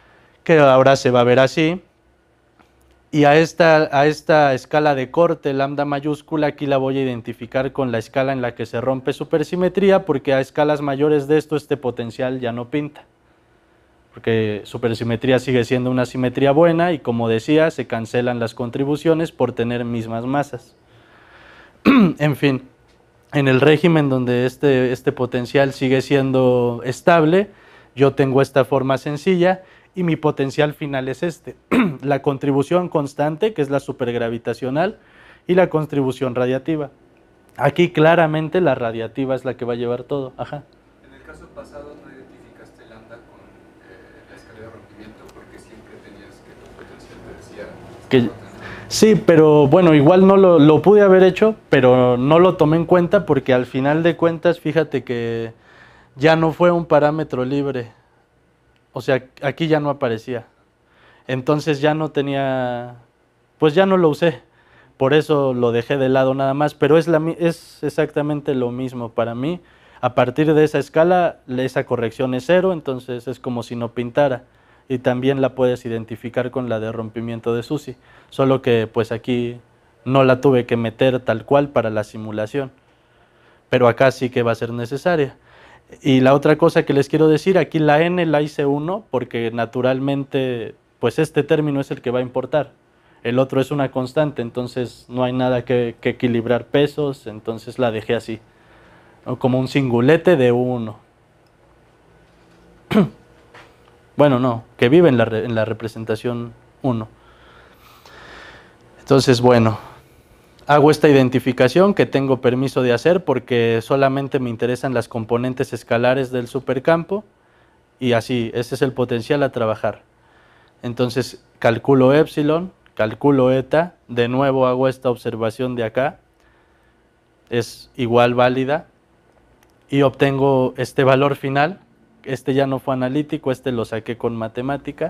que ahora se va a ver así. Y a esta escala de corte, lambda mayúscula, aquí la voy a identificar con la escala en la que se rompe supersimetría, porque a escalas mayores de esto este potencial ya no pinta. Porque supersimetría sigue siendo una simetría buena y, como decía, se cancelan las contribuciones por tener mismas masas. En fin, en el régimen donde este potencial sigue siendo estable, yo tengo esta forma sencilla y mi potencial final es este. La contribución constante, que es la supergravitacional, y la contribución radiativa. Aquí claramente la radiativa es la que va a llevar todo. Ajá. En el caso pasado no identificaste lambda con la escala de rompimiento porque siempre tenías que tu potencial te decía... Sí, pero bueno, igual no lo pude haber hecho, pero no lo tomé en cuenta porque al final de cuentas, fíjate que ya no fue un parámetro libre. O sea, aquí ya no aparecía. Entonces ya no tenía, pues ya no lo usé. Por eso lo dejé de lado nada más, pero es exactamente lo mismo para mí. A partir de esa escala, esa corrección es 0, entonces es como si no pintara. Y también la puedes identificar con la de rompimiento de Susy. Solo que pues aquí no la tuve que meter tal cual para la simulación. Pero acá sí que va a ser necesaria. Y la otra cosa que les quiero decir, aquí la n la hice 1 porque naturalmente pues este término es el que va a importar. El otro es una constante, entonces no hay nada que equilibrar pesos, entonces la dejé así, ¿no? Como un singulete de 1. Bueno, no, que vive en la representación 1. Entonces, bueno, hago esta identificación que tengo permiso de hacer porque solamente me interesan las componentes escalares del supercampo y así, ese es el potencial a trabajar. Entonces calculo epsilon, calculo eta, de nuevo hago esta observación de acá, es igual válida y obtengo este valor final. Este ya no fue analítico, este lo saqué con matemática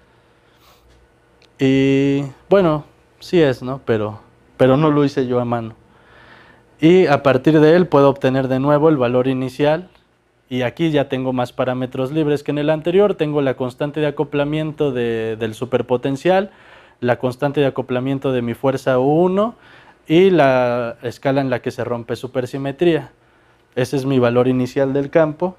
y bueno, sí es, ¿no? Pero no lo hice yo a mano. Y a partir de él puedo obtener de nuevo el valor inicial y aquí ya tengo más parámetros libres que en el anterior. Tengo la constante de acoplamiento del superpotencial, la constante de acoplamiento de mi fuerza U1 y la escala en la que se rompe supersimetría. Ese es mi valor inicial del campo.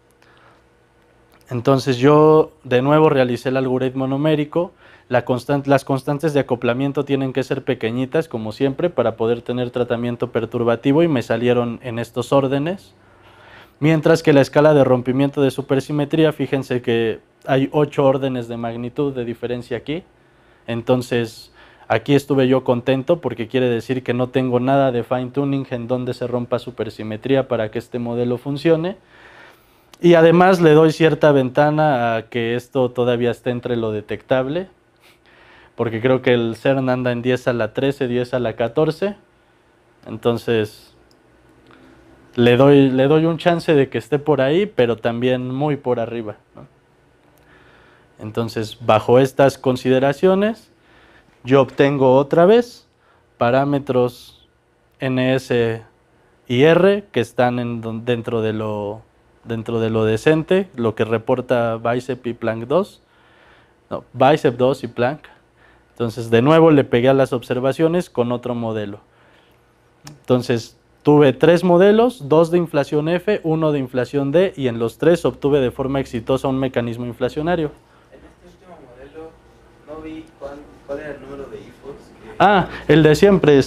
Entonces yo de nuevo realicé el algoritmo numérico. Las constantes de acoplamiento tienen que ser pequeñitas, como siempre, para poder tener tratamiento perturbativo y me salieron en estos órdenes. Mientras que la escala de rompimiento de supersimetría, fíjense que hay 8 órdenes de magnitud de diferencia aquí. Entonces aquí estuve yo contento porque quiere decir que no tengo nada de fine tuning en donde se rompa supersimetría para que este modelo funcione. Y además le doy cierta ventana a que esto todavía esté entre lo detectable, porque creo que el CERN anda en 10 a la 13, 10 a la 14, entonces le doy un chance de que esté por ahí, pero también muy por arriba, ¿no? Entonces, bajo estas consideraciones, yo obtengo otra vez parámetros NS y R que están dentro de lo decente, lo que reporta Bicep y Planck 2, no, Bicep 2 y Planck. Entonces de nuevo le pegué a las observaciones con otro modelo. Entonces tuve 3 modelos, 2 de inflación F, 1 de inflación D y en los 3 obtuve de forma exitosa un mecanismo inflacionario. En este último modelo no vi cuál era el número de IFOs. Ah, el de siempre,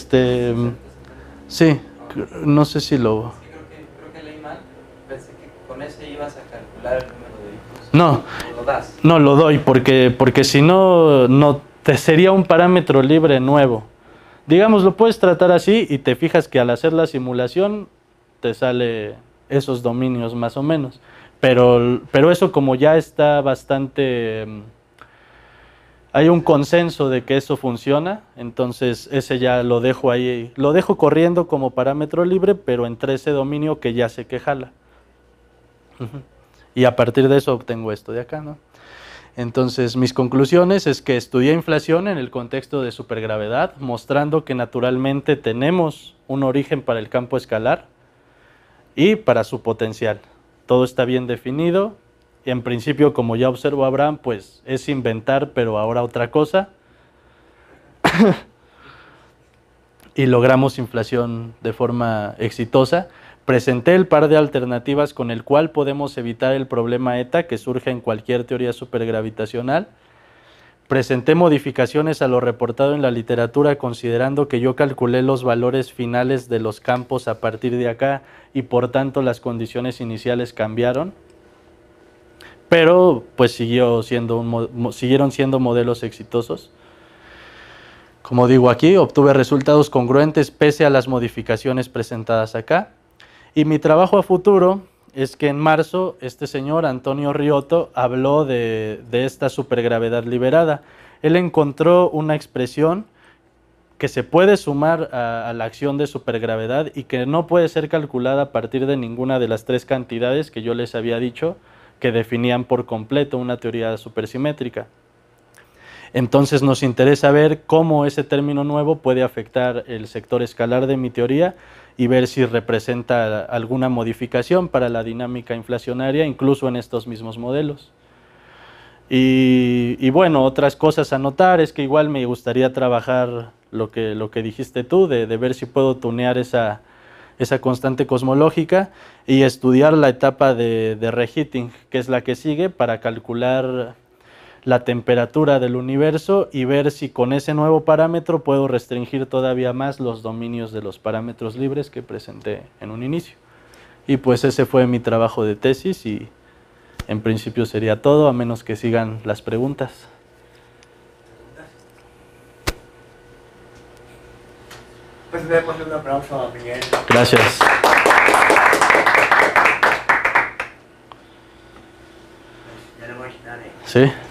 sí, no sé si lo... Creo que leí mal, pensé que con ese ibas a calcular el número de IFOs. No, ¿Lo das? no lo doy porque si no te sería un parámetro libre nuevo. Digamos, lo puedes tratar así y te fijas que al hacer la simulación te sale esos dominios más o menos. Pero eso como ya está bastante... hay un consenso de que eso funciona, entonces ese ya lo dejo ahí, lo dejo corriendo como parámetro libre, pero entre ese dominio que ya sé que jala. Y a partir de eso obtengo esto de acá, ¿no? Entonces, mis conclusiones es que estudié inflación en el contexto de supergravedad, mostrando que naturalmente tenemos un origen para el campo escalar y para su potencial. Todo está bien definido Y en principio, como ya observó Abraham, pues es inventar, pero ahora otra cosa. Y logramos inflación de forma exitosa. Presenté el par de alternativas con el cual podemos evitar el problema ETA que surge en cualquier teoría supergravitacional. Presenté modificaciones a lo reportado en la literatura considerando que yo calculé los valores finales de los campos a partir de acá y por tanto las condiciones iniciales cambiaron. Pero pues siguieron siendo modelos exitosos. Como digo aquí, obtuve resultados congruentes pese a las modificaciones presentadas acá. Y mi trabajo a futuro es que en marzo este señor, Antonio Riotto, habló de esta supergravedad liberada. Él encontró una expresión que se puede sumar a la acción de supergravedad y que no puede ser calculada a partir de ninguna de las tres cantidades que yo les había dicho que definían por completo una teoría supersimétrica. Entonces nos interesa ver cómo ese término nuevo puede afectar el sector escalar de mi teoría y ver si representa alguna modificación para la dinámica inflacionaria, incluso en estos mismos modelos. Y bueno, otras cosas a notar es que igual me gustaría trabajar lo que dijiste tú, de ver si puedo tunear esa constante cosmológica y estudiar la etapa de reheating, que es la que sigue, para calcular la temperatura del universo y ver si con ese nuevo parámetro puedo restringir todavía más los dominios de los parámetros libres que presenté en un inicio. Y pues ese fue mi trabajo de tesis y en principio sería todo, a menos que sigan las preguntas. Pues debemos un aplauso a Miguel. Gracias. Ya lo voy a quitar, ¿Sí?